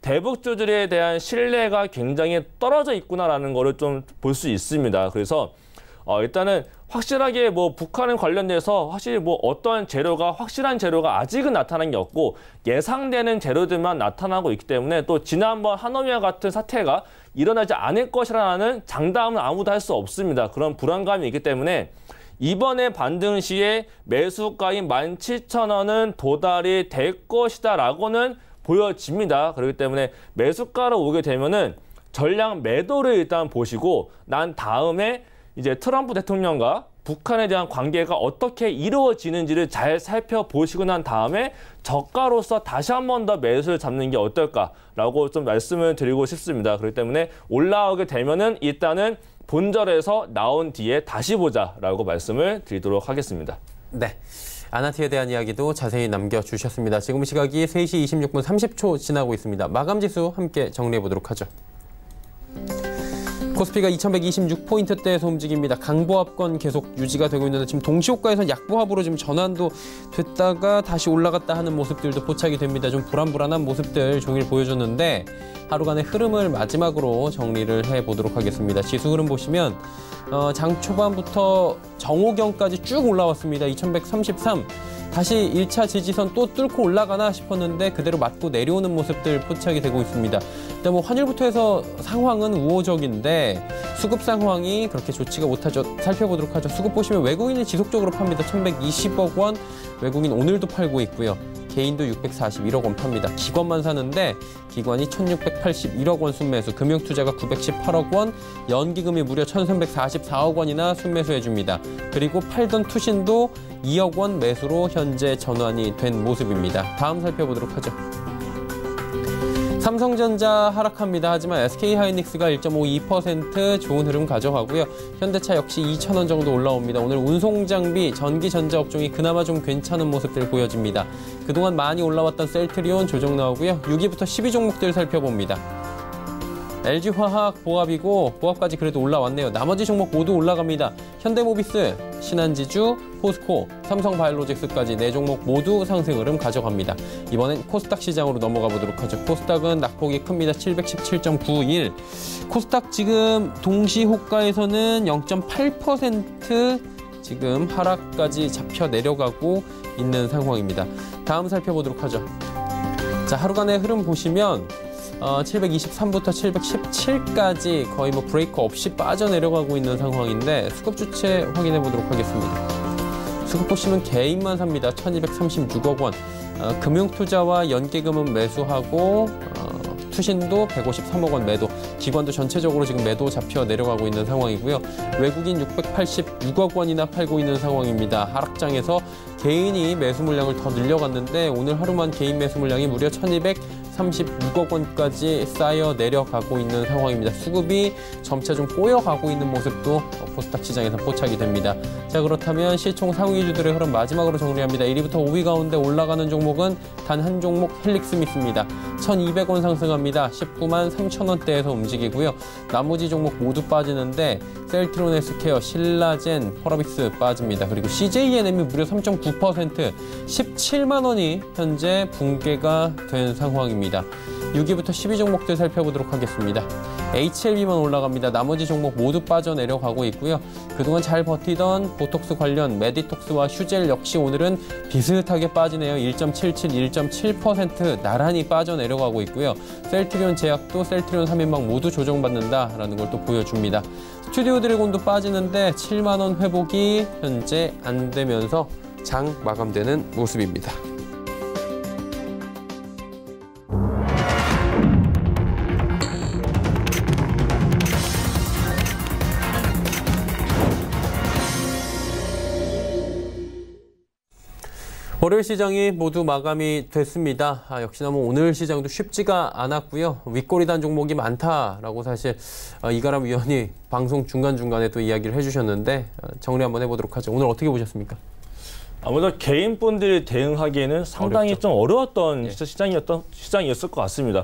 대북주들에 대한 신뢰가 굉장히 떨어져 있구나라는 거를 좀 볼 수 있습니다. 그래서 어, 일단은 확실하게 뭐 북한에 관련돼서 확실히 뭐 어떠한 재료가 확실한 재료가 아직은 나타난 게 없고 예상되는 재료들만 나타나고 있기 때문에 또 지난번 하노미와 같은 사태가 일어나지 않을 것이라는 장담은 아무도 할 수 없습니다. 그런 불안감이 있기 때문에 이번에 반등 시에 매수가인 만 칠천 원은 도달이 될 것이다라고는 보여집니다. 그렇기 때문에 매수가로 오게 되면은 전량 매도를 일단 보시고 난 다음에 이제 트럼프 대통령과 북한에 대한 관계가 어떻게 이루어지는지를 잘 살펴보시고 난 다음에 저가로서 다시 한 번 더 매수를 잡는 게 어떨까라고 좀 말씀을 드리고 싶습니다. 그렇기 때문에 올라오게 되면은 일단은 본절에서 나온 뒤에 다시 보자라고 말씀을 드리도록 하겠습니다. 네. 아난티에 대한 이야기도 자세히 남겨주셨습니다. 지금 시각이 세 시 이십육 분 삼십 초 지나고 있습니다. 마감지수 함께 정리해 보도록 하죠. 코스피가 이천백이십육 포인트대에서 움직입니다. 강보합권 계속 유지가 되고 있는데 지금 동시호가에서 약보합으로 지금 전환도 됐다가 다시 올라갔다 하는 모습들도 포착이 됩니다. 좀 불안불안한 모습들 종일 보여줬는데 하루간의 흐름을 마지막으로 정리를 해보도록 하겠습니다. 지수 흐름 보시면 어, 장 초반부터 정오경까지 쭉 올라왔습니다. 이천백삼십삼. 다시 일 차 지지선 또 뚫고 올라가나 싶었는데 그대로 맞고 내려오는 모습들 포착이 되고 있습니다. 일단 뭐 환율부터 해서 상황은 우호적인데 수급 상황이 그렇게 좋지가 못하죠. 살펴보도록 하죠. 수급 보시면 외국인이 지속적으로 팝니다. 천백이십억 원 외국인 오늘도 팔고 있고요. 개인도 육백사십일억 원 팝니다. 기관만 사는데 기관이 천육백팔십일억 원 순매수, 금융투자가 구백십팔억 원, 연기금이 무려 천삼백사십사억 원이나 순매수해줍니다. 그리고 팔던 투신도 이억 원 매수로 현재 전환이 된 모습입니다. 다음 살펴보도록 하죠. 삼성전자 하락합니다. 하지만 에스케이하이닉스가 일 점 오이 퍼센트 좋은 흐름 가져가고요. 현대차 역시 이천 원 정도 올라옵니다. 오늘 운송장비, 전기전자 업종이 그나마 좀 괜찮은 모습들 보여집니다. 그동안 많이 올라왔던 셀트리온 조정 나오고요. 육 위부터 십 위 종목들 살펴봅니다. 엘지화학 보합이고 보합까지 그래도 올라왔네요. 나머지 종목 모두 올라갑니다. 현대모비스, 신한지주, 포스코, 삼성바이오로직스까지 네 종목 모두 상승 흐름 가져갑니다. 이번엔 코스닥 시장으로 넘어가 보도록 하죠. 코스닥은 낙폭이 큽니다. 칠백십칠 점 구일. 코스닥 지금 동시호가에서는 영 점 팔 퍼센트 지금 하락까지 잡혀 내려가고 있는 상황입니다. 다음 살펴보도록 하죠. 자, 하루간의 흐름 보시면 어, 칠백이십삼부터 칠백십칠까지 거의 뭐 브레이크 없이 빠져내려가고 있는 상황인데 수급 주체 확인해 보도록 하겠습니다. 수급 보시면 개인만 삽니다. 천이백삼십육억 원. 어, 금융투자와 연계금은 매수하고 어, 투신도 백오십삼억 원 매도. 기관도 전체적으로 지금 매도 잡혀 내려가고 있는 상황이고요. 외국인 육백팔십육억 원이나 팔고 있는 상황입니다. 하락장에서 개인이 매수 물량을 더 늘려갔는데 오늘 하루만 개인 매수 물량이 무려 천이백삼십육억 원까지 쌓여 내려가고 있는 상황입니다. 수급이 점차 좀 꼬여가고 있는 모습도 코스닥 시장에서 포착이 됩니다. 자, 그렇다면 시총 상위주들의 흐름 마지막으로 정리합니다. 일 위부터 오 위 가운데 올라가는 종목은 단 한 종목 헬릭스미스입니다. 천이백 원 상승합니다. 십구만 삼천 원대에서 움직이고요. 나머지 종목 모두 빠지는데 셀트론 헬스케어, 신라젠, 펄어빅스 빠집니다. 그리고 씨제이엔엠이 무려 삼 점 구 퍼센트, 십칠만 원이 현재 붕괴가 된 상황입니다. 육 위부터 십 위 종목들 살펴보도록 하겠습니다. 에이치엘비만 올라갑니다. 나머지 종목 모두 빠져내려가고 있고요. 그동안 잘 버티던 보톡스 관련 메디톡스와 휴젤 역시 오늘은 비슷하게 빠지네요. 일 점 칠칠, 일 점 칠 퍼센트 나란히 빠져내려가고 있고요. 셀트리온 제약도 셀트리온 삼 인방 모두 조정받는다라는 걸 또 보여줍니다. 스튜디오 드래곤도 빠지는데 칠만 원 회복이 현재 안 되면서 장 마감되는 모습입니다. 월요일 시장이 모두 마감이 됐습니다. 아, 역시나 뭐 오늘 시장도 쉽지가 않았고요. 윗꼬리 단 종목이 많다라고 사실 아, 이가람 위원이 방송 중간중간에 또 이야기를 해주셨는데 아, 정리 한번 해보도록 하죠. 오늘 어떻게 보셨습니까? 아무래도 개인분들이 대응하기에는 상당히 어렵죠. 좀 어려웠던 네. 시장이었던 시장이었을 것 같습니다.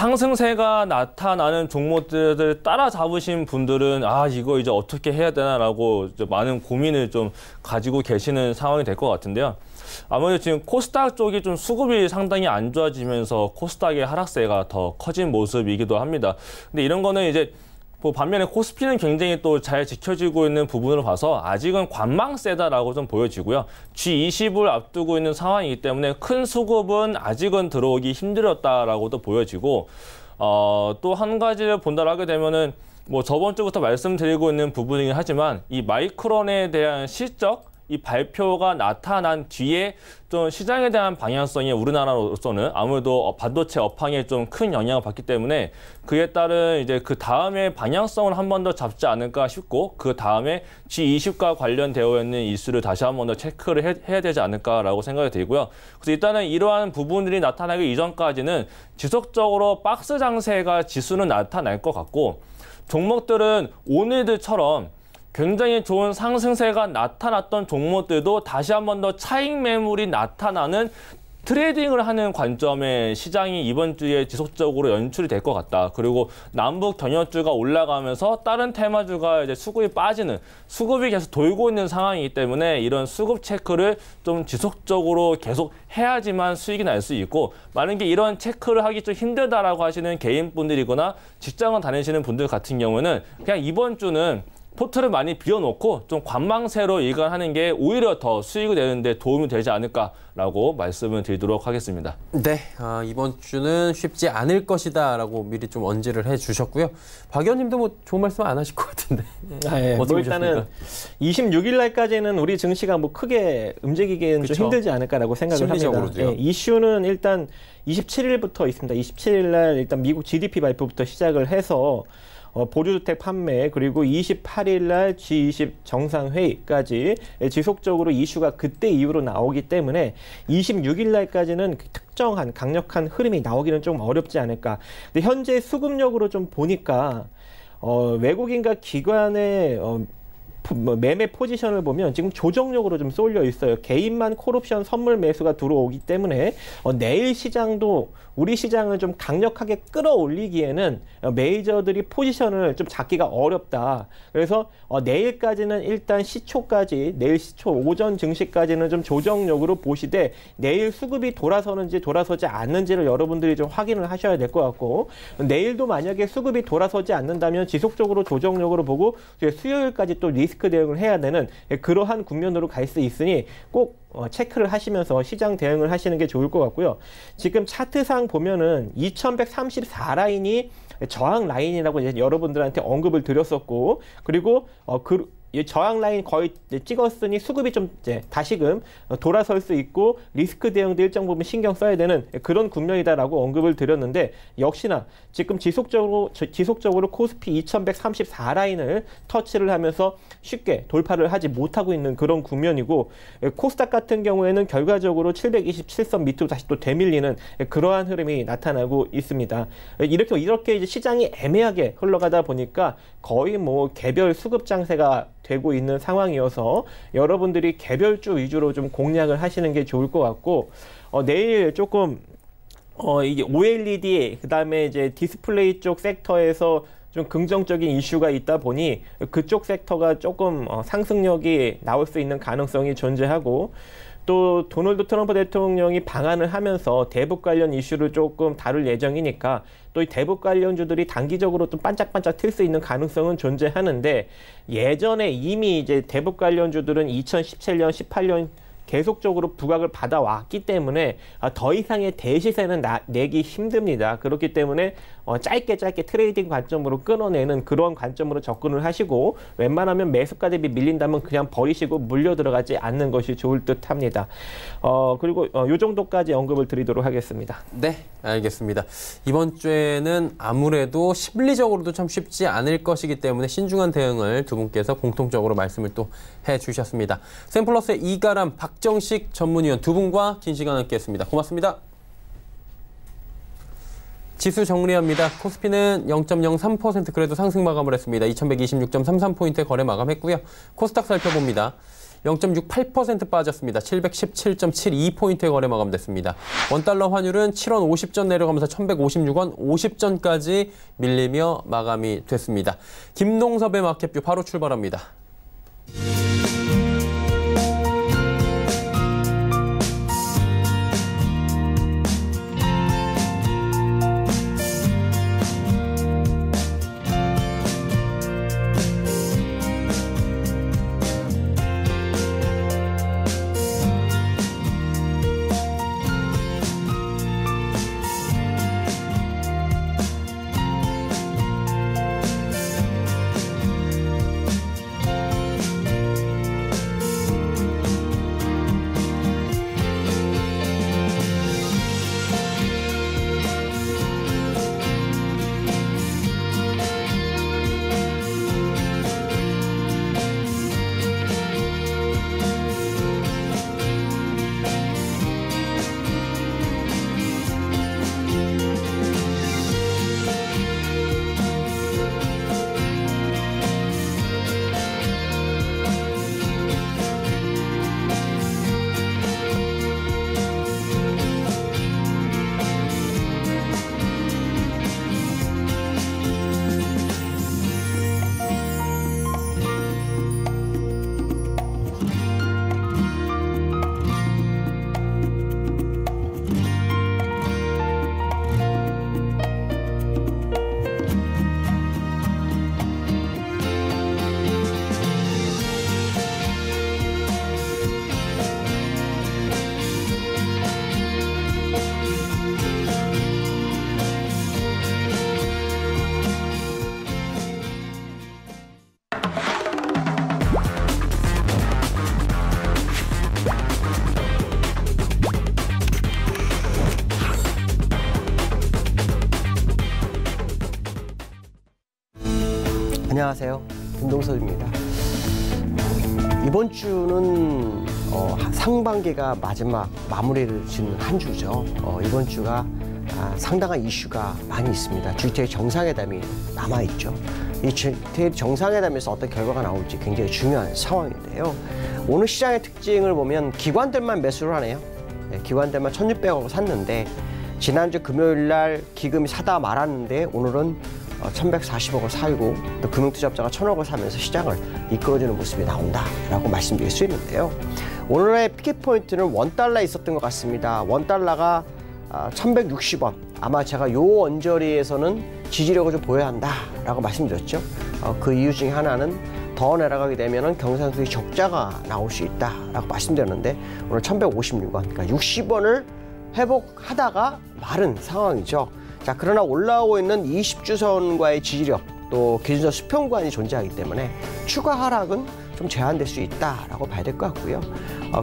상승세가 나타나는 종목들을 따라잡으신 분들은 아 이거 이제 어떻게 해야 되나라고 이제 많은 고민을 좀 가지고 계시는 상황이 될 것 같은데요. 아무래도 지금 코스닥 쪽이 좀 수급이 상당히 안 좋아지면서 코스닥의 하락세가 더 커진 모습이기도 합니다. 근데 이런 거는 이제 뭐 반면에 코스피는 굉장히 또 잘 지켜지고 있는 부분으로 봐서 아직은 관망세다라고 좀 보여지고요. 지 이십을 앞두고 있는 상황이기 때문에 큰 수급은 아직은 들어오기 힘들었다라고도 보여지고 어, 또 한 가지를 본다고 하게 되면은 뭐 저번 주부터 말씀드리고 있는 부분이긴 하지만 이 마이크론에 대한 실적 이 발표가 나타난 뒤에 좀 시장에 대한 방향성이 우리나라로서는 아무래도 반도체 업황에 좀 큰 영향을 받기 때문에 그에 따른 이제 그 다음에 방향성을 한 번 더 잡지 않을까 싶고 그 다음에 지 이십과 관련되어 있는 이슈를 다시 한 번 더 체크를 해, 해야 되지 않을까라고 생각이 들고요. 그래서 일단은 이러한 부분들이 나타나기 이전까지는 지속적으로 박스 장세가 지수는 나타날 것 같고 종목들은 오늘들처럼 굉장히 좋은 상승세가 나타났던 종목들도 다시 한 번 더 차익 매물이 나타나는 트레이딩을 하는 관점의 시장이 이번 주에 지속적으로 연출이 될 것 같다. 그리고 남북 경협주가 올라가면서 다른 테마주가 이제 수급이 빠지는 수급이 계속 돌고 있는 상황이기 때문에 이런 수급 체크를 좀 지속적으로 계속 해야지만 수익이 날 수 있고 만약에 이런 체크를 하기 좀 힘들다라고 하시는 개인분들이거나 직장을 다니시는 분들 같은 경우는 그냥 이번 주는 포트를 많이 비워놓고 좀 관망세로 일관하는 게 오히려 더 수익을 내는데 도움이 되지 않을까라고 말씀을 드리도록 하겠습니다. 네, 아, 이번 주는 쉽지 않을 것이다라고 미리 좀 언지를 해주셨고요. 박 의원님도 뭐 좋은 말씀 안 하실 것 같은데. 아, 예. 어떻게 뭐 일단은 이십육 일 날까지는 우리 증시가 뭐 크게 움직이기는 그쵸. 좀 힘들지 않을까라고 생각을 합니다. 심리적으로도요. 예, 이슈는 일단 이십칠 일부터 있습니다. 이십칠 일 날 일단 미국 지디피 발표부터 시작을 해서 어, 보류주택 판매 그리고 이십팔 일 날 지 이십 정상회의까지 지속적으로 이슈가 그때 이후로 나오기 때문에 이십육 일 날까지는 특정한 강력한 흐름이 나오기는 좀 어렵지 않을까. 근데 현재 수급력으로 좀 보니까 어, 외국인과 기관의 어, 매매 포지션을 보면 지금 조정력으로 좀 쏠려 있어요. 개인만 콜옵션 선물 매수가 들어오기 때문에 어, 내일 시장도 우리 시장을 좀 강력하게 끌어올리기에는 메이저들이 포지션을 좀 잡기가 어렵다. 그래서 어, 내일까지는 일단 시초까지, 내일 시초 오전 증시까지는 좀 조정력으로 보시되 내일 수급이 돌아서는지 돌아서지 않는지를 여러분들이 좀 확인을 하셔야 될 것 같고, 내일도 만약에 수급이 돌아서지 않는다면 지속적으로 조정력으로 보고 수요일까지 또 리스크 대응을 해야 되는 그러한 국면으로 갈 수 있으니 꼭 어, 체크를 하시면서 시장 대응을 하시는 게 좋을 것 같고요. 지금 차트상 보면은 이천백삼십사 라인이 저항 라인이라고 이제 여러분들한테 언급을 드렸었고, 그리고 어, 그 저항 라인 거의 찍었으니 수급이 좀 이제 다시금 돌아설 수 있고 리스크 대응도 일정 부분 신경 써야 되는 그런 국면이다라고 언급을 드렸는데, 역시나 지금 지속적으로 지속적으로 코스피 이천백삼십사 라인을 터치를 하면서 쉽게 돌파를 하지 못하고 있는 그런 국면이고, 코스닥 같은 경우에는 결과적으로 칠백이십칠 선 밑으로 다시 또 되밀리는 그러한 흐름이 나타나고 있습니다. 이렇게 이렇게 이제 시장이 애매하게 흘러가다 보니까 거의 뭐 개별 수급 장세가 되고 있는 상황이어서 여러분들이 개별주 위주로 좀 공략을 하시는 게 좋을 것 같고, 어, 내일 조금 어, 이게 오엘이디 그다음에 이제 디스플레이 쪽 섹터에서 좀 긍정적인 이슈가 있다 보니 그쪽 섹터가 조금 어, 상승력이 나올 수 있는 가능성이 존재하고, 또 도널드 트럼프 대통령이 방한을 하면서 대북 관련 이슈를 조금 다룰 예정이니까 또 이 대북 관련주들이 단기적으로 좀 반짝반짝 틀 수 있는 가능성은 존재하는데, 예전에 이미 이제 대북 관련주들은 이천십칠 년, 십팔 년 계속적으로 부각을 받아왔기 때문에 더 이상의 대시세는 나, 내기 힘듭니다. 그렇기 때문에 어, 짧게 짧게 트레이딩 관점으로 끊어내는 그런 관점으로 접근을 하시고, 웬만하면 매수가 대비 밀린다면 그냥 버리시고 물려 들어가지 않는 것이 좋을 듯 합니다. 어, 그리고 어, 이 정도까지 언급을 드리도록 하겠습니다. 네, 알겠습니다. 이번 주에는 아무래도 심리적으로도 참 쉽지 않을 것이기 때문에 신중한 대응을 두 분께서 공통적으로 말씀을 또 해주셨습니다. 샘플러스의 이가람, 박정식 전문위원 두 분과 긴 시간 함께했습니다. 고맙습니다. 지수 정리합니다. 코스피는 영 점 영삼 퍼센트 그래도 상승 마감을 했습니다. 이천백이십육 점 삼삼 포인트에 거래 마감했고요. 코스닥 살펴봅니다. 영 점 육팔 퍼센트 빠졌습니다. 칠백십칠 점 칠이 포인트에 거래 마감됐습니다. 원달러 환율은 칠 원 오십 전 내려가면서 천백오십육 원 오십 전까지 밀리며 마감이 됐습니다. 김동섭의 마켓뷰 바로 출발합니다. 안녕하세요. 김동섭입니다. 이번 주는 어, 상반기가 마지막 마무리를 짓는 한 주죠. 어, 이번 주가 아, 상당한 이슈가 많이 있습니다. 지티에이 정상회담이 남아있죠. 이 지티에이 정상회담에서 어떤 결과가 나올지 굉장히 중요한 상황인데요. 오늘 시장의 특징을 보면 기관들만 매수를 하네요. 네, 기관들만 천육백억을 샀는데 지난주 금요일 날 기금이 사다 말았는데 오늘은 천백사십억을 사고 또 금융투자업자가 천억을 사면서 시장을 이끌어주는 모습이 나온다라고 말씀드릴 수 있는데요. 오늘의 피켓포인트는 원달러에 있었던 것 같습니다. 원달러가 천백육십 원. 아마 제가 요 언저리에서는 지지력을 좀 보여야 한다라고 말씀드렸죠. 그 이유 중에 하나는 더 내려가게 되면 경상수지 적자가 나올 수 있다라고 말씀드렸는데 오늘 천백오십육 원, 그러니까 육십 원을 회복하다가 마른 상황이죠. 자, 그러나 올라오고 있는 이십 주선과의 지지력 또 기준선 수평관이 존재하기 때문에 추가 하락은 좀 제한될 수 있다라고 봐야 될 것 같고요. 어,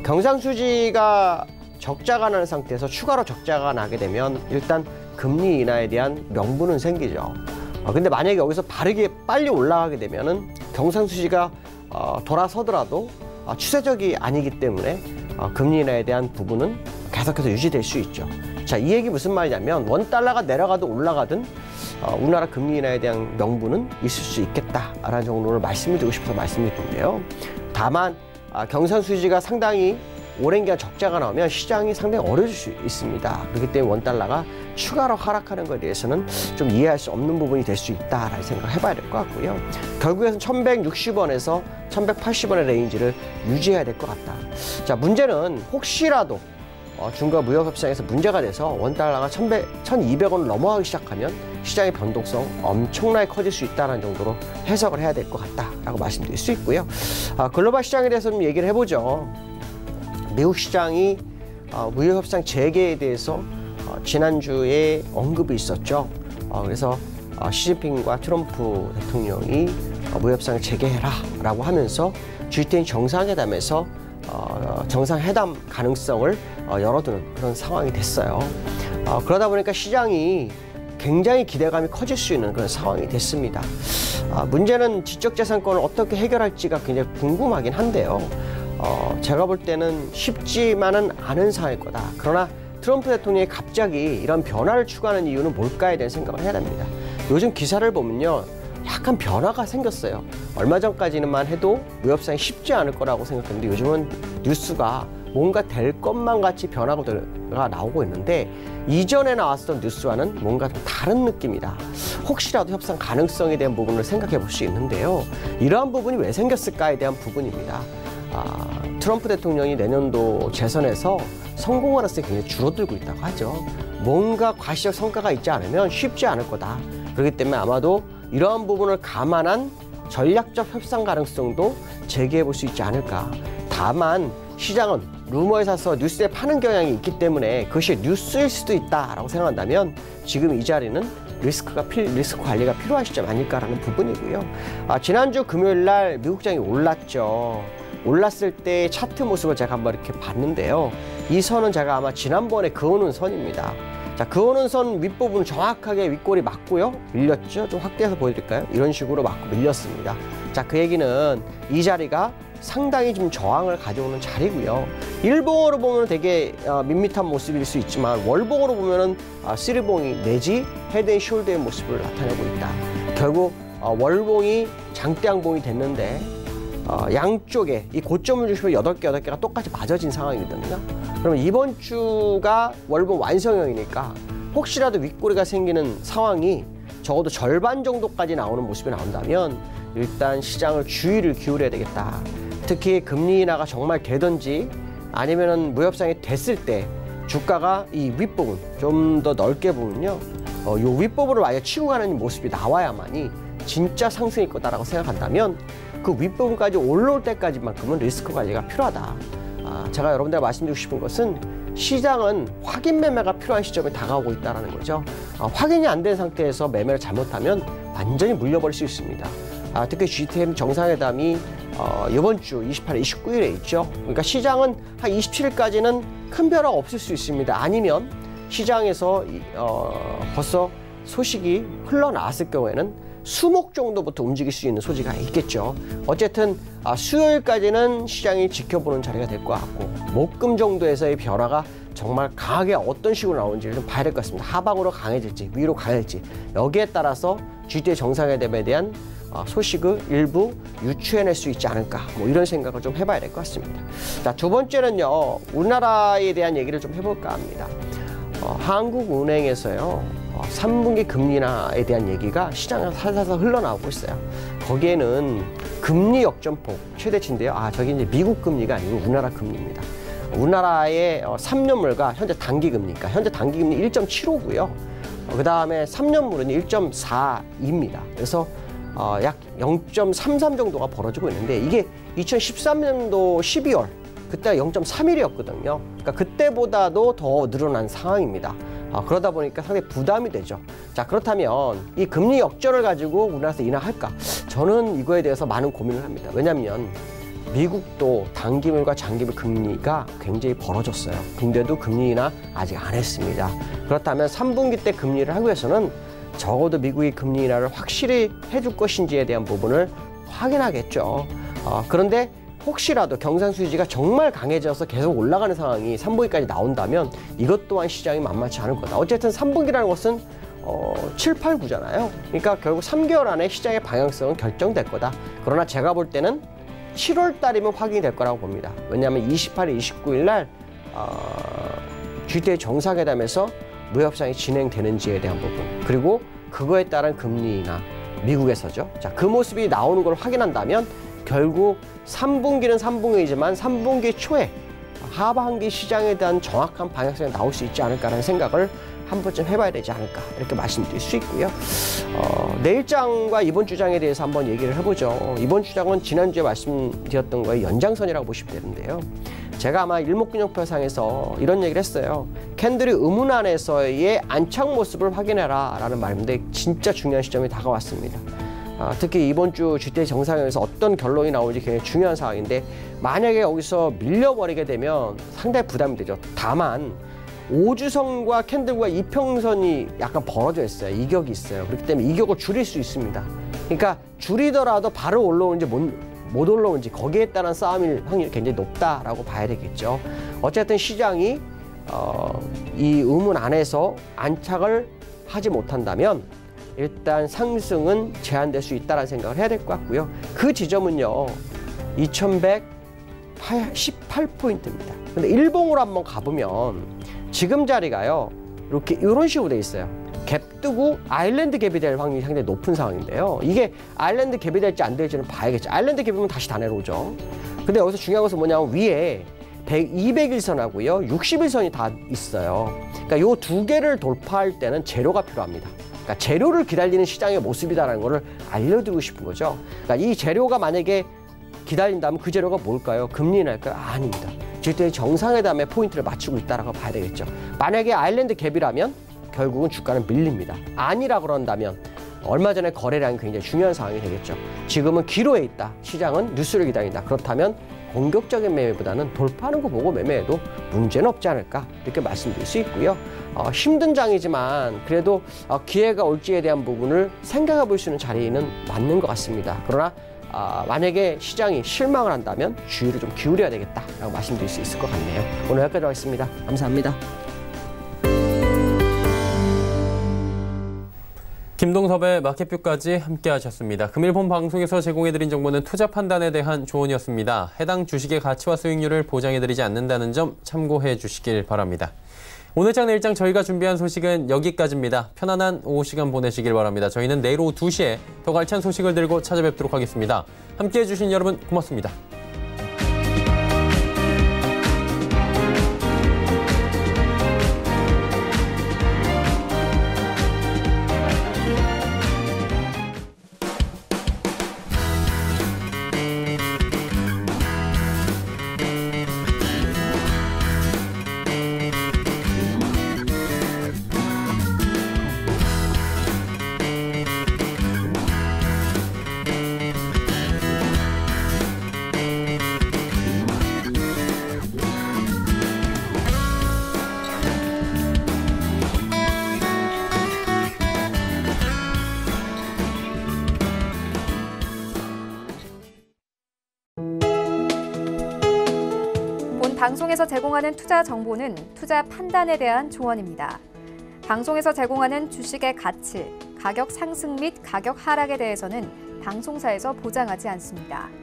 경상수지가 적자가 나는 상태에서 추가로 적자가 나게 되면 일단 금리 인하에 대한 명분은 생기죠. 어, 근데 만약에 여기서 바르게 빨리 올라가게 되면은 경상수지가 어, 돌아서더라도 어, 추세적이 아니기 때문에 어, 금리 인하에 대한 부분은 계속해서 유지될 수 있죠. 자, 이 얘기 무슨 말이냐면 원달러가 내려가든 올라가든 어, 우리나라 금리 인하에 대한 명분은 있을 수 있겠다라는 정도를 말씀을 드리고 싶어서 말씀을 드리는데요. 다만 아, 경상수지가 상당히 오랜 기간 적자가 나오면 시장이 상당히 어려질 수 있습니다. 그렇기 때문에 원달러가 추가로 하락하는 것에 대해서는 좀 이해할 수 없는 부분이 될 수 있다라는 생각을 해봐야 될 것 같고요. 결국에는 천백육십 원에서 천백팔십 원의 레인지를 유지해야 될 것 같다. 자, 문제는 혹시라도 어, 중과 무역협상에서 문제가 돼서 원달러가 천백, 천이백 원을 넘어가기 시작하면 시장의 변동성 엄청나게 커질 수 있다는 정도로 해석을 해야 될 것 같다라고 말씀드릴 수 있고요. 아, 글로벌 시장에 대해서 좀 얘기를 해보죠. 미국 시장이 어, 무역협상 재개에 대해서 어, 지난주에 언급이 있었죠. 어, 그래서 어, 시진핑과 트럼프 대통령이 어, 무역협상을 재개해라라고 하면서 지티에이 정상회담에서 어, 정상회담 가능성을 어, 열어두는 그런 상황이 됐어요. 어, 그러다 보니까 시장이 굉장히 기대감이 커질 수 있는 그런 상황이 됐습니다. 어, 문제는 지적재산권을 어떻게 해결할지가 굉장히 궁금하긴 한데요. 어, 제가 볼 때는 쉽지만은 않은 상황일 거다. 그러나 트럼프 대통령이 갑자기 이런 변화를 추구하는 이유는 뭘까에 대한 생각을 해야 됩니다. 요즘 기사를 보면요, 약간 변화가 생겼어요. 얼마 전까지는만 해도 무역협상이 쉽지 않을 거라고 생각했는데 요즘은 뉴스가 뭔가 될 것만 같이 변화가 나오고 있는데 이전에 나왔던 뉴스와는 뭔가 좀 다른 느낌이다. 혹시라도 협상 가능성에 대한 부분을 생각해 볼 수 있는데요. 이러한 부분이 왜 생겼을까에 대한 부분입니다. 아, 트럼프 대통령이 내년도 재선에서 성공 가능성이 굉장히 줄어들고 있다고 하죠. 뭔가 과시적 성과가 있지 않으면 쉽지 않을 거다. 그렇기 때문에 아마도 이러한 부분을 감안한 전략적 협상 가능성도 제기해 볼 수 있지 않을까. 다만 시장은 루머에 사서 뉴스에 파는 경향이 있기 때문에 그것이 뉴스일 수도 있다라고 생각한다면 지금 이 자리는 리스크가 필, 리스크 관리가 필요한 시점 아닐까라는 부분이고요. 아, 지난주 금요일 날 미국장이 올랐죠. 올랐을 때 차트 모습을 제가 한번 이렇게 봤는데요. 이 선은 제가 아마 지난번에 그어놓은 선입니다. 자, 그어놓은 선 윗부분 정확하게 윗골이 맞고요. 밀렸죠? 좀 확대해서 보여드릴까요? 이런 식으로 맞고 밀렸습니다. 자, 그 얘기는 이 자리가 상당히 좀 저항을 가져오는 자리고요. 일봉으로 보면 되게 어, 밋밋한 모습일 수 있지만 월봉으로 보면은 어, 쓰리봉이 내지 헤드앤숄더의 모습을 나타내고 있다. 결국 어, 월봉이 장대양봉이 됐는데 어, 양쪽에 이 고점을 중심으로 여덟 개, 여덟 개가 똑같이 맞아진 상황이거든요. 그러면 이번 주가 월봉 완성형이니까 혹시라도 윗꼬리가 생기는 상황이 적어도 절반 정도까지 나오는 모습이 나온다면 일단 시장을 주의를 기울여야 되겠다. 특히 금리 인하가 정말 되든지 아니면은 무협상이 됐을 때 주가가 이 윗부분 좀 더 넓게 보면요. 어, 요 윗부분을 아예 치고 가는 모습이 나와야만이 진짜 상승일 거다라고 생각한다면 그 윗부분까지 올라올 때까지만큼은 리스크 관리가 필요하다. 아, 제가 여러분들과 말씀드리고 싶은 것은 시장은 확인 매매가 필요한 시점에 다가오고 있다는 거죠. 아, 확인이 안 된 상태에서 매매를 잘못하면 완전히 물려버릴 수 있습니다. 아, 특히 지티에이 정상회담이 어, 이번 주 이십팔 일, 이십구 일에 있죠. 그러니까 시장은 한 이십칠 일까지는 큰 변화가 없을 수 있습니다. 아니면 시장에서 어, 벌써 소식이 흘러나왔을 경우에는 수목 정도부터 움직일 수 있는 소지가 있겠죠. 어쨌든 아, 수요일까지는 시장이 지켜보는 자리가 될 것 같고 목금 정도에서의 변화가 정말 강하게 어떤 식으로 나오는지를 좀 봐야 될 것 같습니다. 하방으로 강해질지 위로 강해질지 여기에 따라서 지디에이 정상회담에 대한 소식을 일부 유추해낼 수 있지 않을까 뭐 이런 생각을 좀 해봐야 될 것 같습니다. 자, 두 번째는요. 우리나라에 대한 얘기를 좀 해볼까 합니다. 어, 한국은행에서요. 어, 삼 분기 금리 인하에 대한 얘기가 시장에서 살살살 흘러나오고 있어요. 거기에는 금리 역전폭 최대치인데요. 아, 저기 이제 미국 금리가 아니고 우리나라 금리입니다. 우리나라의 어, 삼 년물과 현재 단기금리니까 현재 단기금리 일 점 칠오고요. 어, 그 다음에 삼 년물은 일 점 사이입니다. 그래서 어, 약 영 점 삼삼 정도가 벌어지고 있는데 이게 이천십삼 년도 십이월 그때가 영 점 삼일이었거든요. 그러니까 그때보다도 더 늘어난 상황입니다. 아, 그러다 보니까 상당히 부담이 되죠. 자, 그렇다면 이 금리 역전을 가지고 우리나라에서 인하할까? 저는 이거에 대해서 많은 고민을 합니다. 왜냐하면 미국도 단기물과 장기물 금리가 굉장히 벌어졌어요. 근데도 금리 인하 아직 안 했습니다. 그렇다면 삼 분기 때 금리를 하기 위해서는 적어도 미국이 금리 인하를 확실히 해줄 것인지에 대한 부분을 확인하겠죠. 어, 그런데 혹시라도 경상수 지가 정말 강해져서 계속 올라가는 상황이 삼 분기까지 나온다면 이것 또한 시장이 만만치 않을 거다. 어쨌든 삼 분기라는 것은 어, 칠, 팔, 구잖아요. 그러니까 결국 삼 개월 안에 시장의 방향성은 결정될 거다. 그러나 제가 볼 때는 칠월 달이면 확인이 될 거라고 봅니다. 왜냐하면 이십팔 일, 이십구 일 날 어, 지디에이 정상회담에서 무협상이 진행되는지에 대한 부분 그리고 그거에 따른 금리 인하 미국에서죠. 자, 그 모습이 나오는 걸 확인한다면 결국 삼 분기는 삼 분기이지만 삼 분기 초에 하반기 시장에 대한 정확한 방향성이 나올 수 있지 않을까라는 생각을 한 번쯤 해봐야 되지 않을까 이렇게 말씀드릴 수 있고요. 어, 내일장과 이번 주장에 대해서 한번 얘기를 해보죠. 이번 주장은 지난주에 말씀드렸던 거의 연장선이라고 보시면 되는데요. 제가 아마 일목균형표상에서 이런 얘기를 했어요. 캔들이 의문 안에서의 안착 모습을 확인해라 라는 말인데 진짜 중요한 시점이 다가왔습니다. 아, 특히 이번 주 지디에이 정상회담에서 어떤 결론이 나올지 굉장히 중요한 상황인데 만약에 여기서 밀려버리게 되면 상당히 부담이 되죠. 다만 오주선과 캔들과 이평선이 약간 벌어져 있어요. 이격이 있어요. 그렇기 때문에 이격을 줄일 수 있습니다. 그러니까 줄이더라도 바로 올라오는지 못, 못 올라오는지 거기에 따른 싸움일 확률이 굉장히 높다라고 봐야 되겠죠. 어쨌든 시장이 어, 이 의문 안에서 안착을 하지 못한다면 일단 상승은 제한될 수 있다는 생각을 해야 될 것 같고요. 그 지점은요. 이천백십팔 포인트입니다. 근데 일봉으로 한번 가보면 지금 자리가요. 이렇게 이런 식으로 돼 있어요. 갭 뜨고 아일랜드 갭이 될 확률이 상당히 높은 상황인데요. 이게 아일랜드 갭이 될지 안 될지는 봐야겠죠. 아일랜드 갭이면 다시 다 내려오죠. 근데 여기서 중요한 것은 뭐냐면 위에 이백 일선하고요. 육십 일선이 다 있어요. 그러니까 이 두 개를 돌파할 때는 재료가 필요합니다. 그러니까 재료를 기다리는 시장의 모습이다라는 것을 알려드리고 싶은 거죠. 그러니까 이 재료가 만약에 기다린다면 그 재료가 뭘까요? 금리 인하일까요? 아닙니다. 지디에이 정상회담에 포인트를 맞추고 있다라고 봐야 되겠죠. 만약에 아일랜드 갭이라면 결국은 주가는 밀립니다. 아니라 그런다면 얼마 전에 거래량이 굉장히 중요한 상황이 되겠죠. 지금은 기로에 있다. 시장은 뉴스를 기다린다. 그렇다면 공격적인 매매보다는 돌파하는 거 보고 매매해도 문제는 없지 않을까 이렇게 말씀드릴 수 있고요. 어, 힘든 장이지만 그래도 어, 기회가 올지에 대한 부분을 생각해 볼 수 있는 자리는 맞는 것 같습니다. 그러나 어, 만약에 시장이 실망을 한다면 주의를 좀 기울여야 되겠다라고 말씀드릴 수 있을 것 같네요. 오늘 여기까지 하겠습니다. 감사합니다. 김동섭의 마켓뷰까지 함께 하셨습니다. 금일 본 방송에서 제공해드린 정보는 투자 판단에 대한 조언이었습니다. 해당 주식의 가치와 수익률을 보장해드리지 않는다는 점 참고해 주시길 바랍니다. 오늘장 내일장 저희가 준비한 소식은 여기까지입니다. 편안한 오후 시간 보내시길 바랍니다. 저희는 내일 오후 두 시에 더 알찬 소식을 들고 찾아뵙도록 하겠습니다. 함께해 주신 여러분 고맙습니다. 방송에서 제공하는 투자 정보는 투자 판단에 대한 조언입니다. 방송에서 제공하는 주식의 가치, 가격 상승 및 가격 하락에 대해서는 방송사에서 보장하지 않습니다.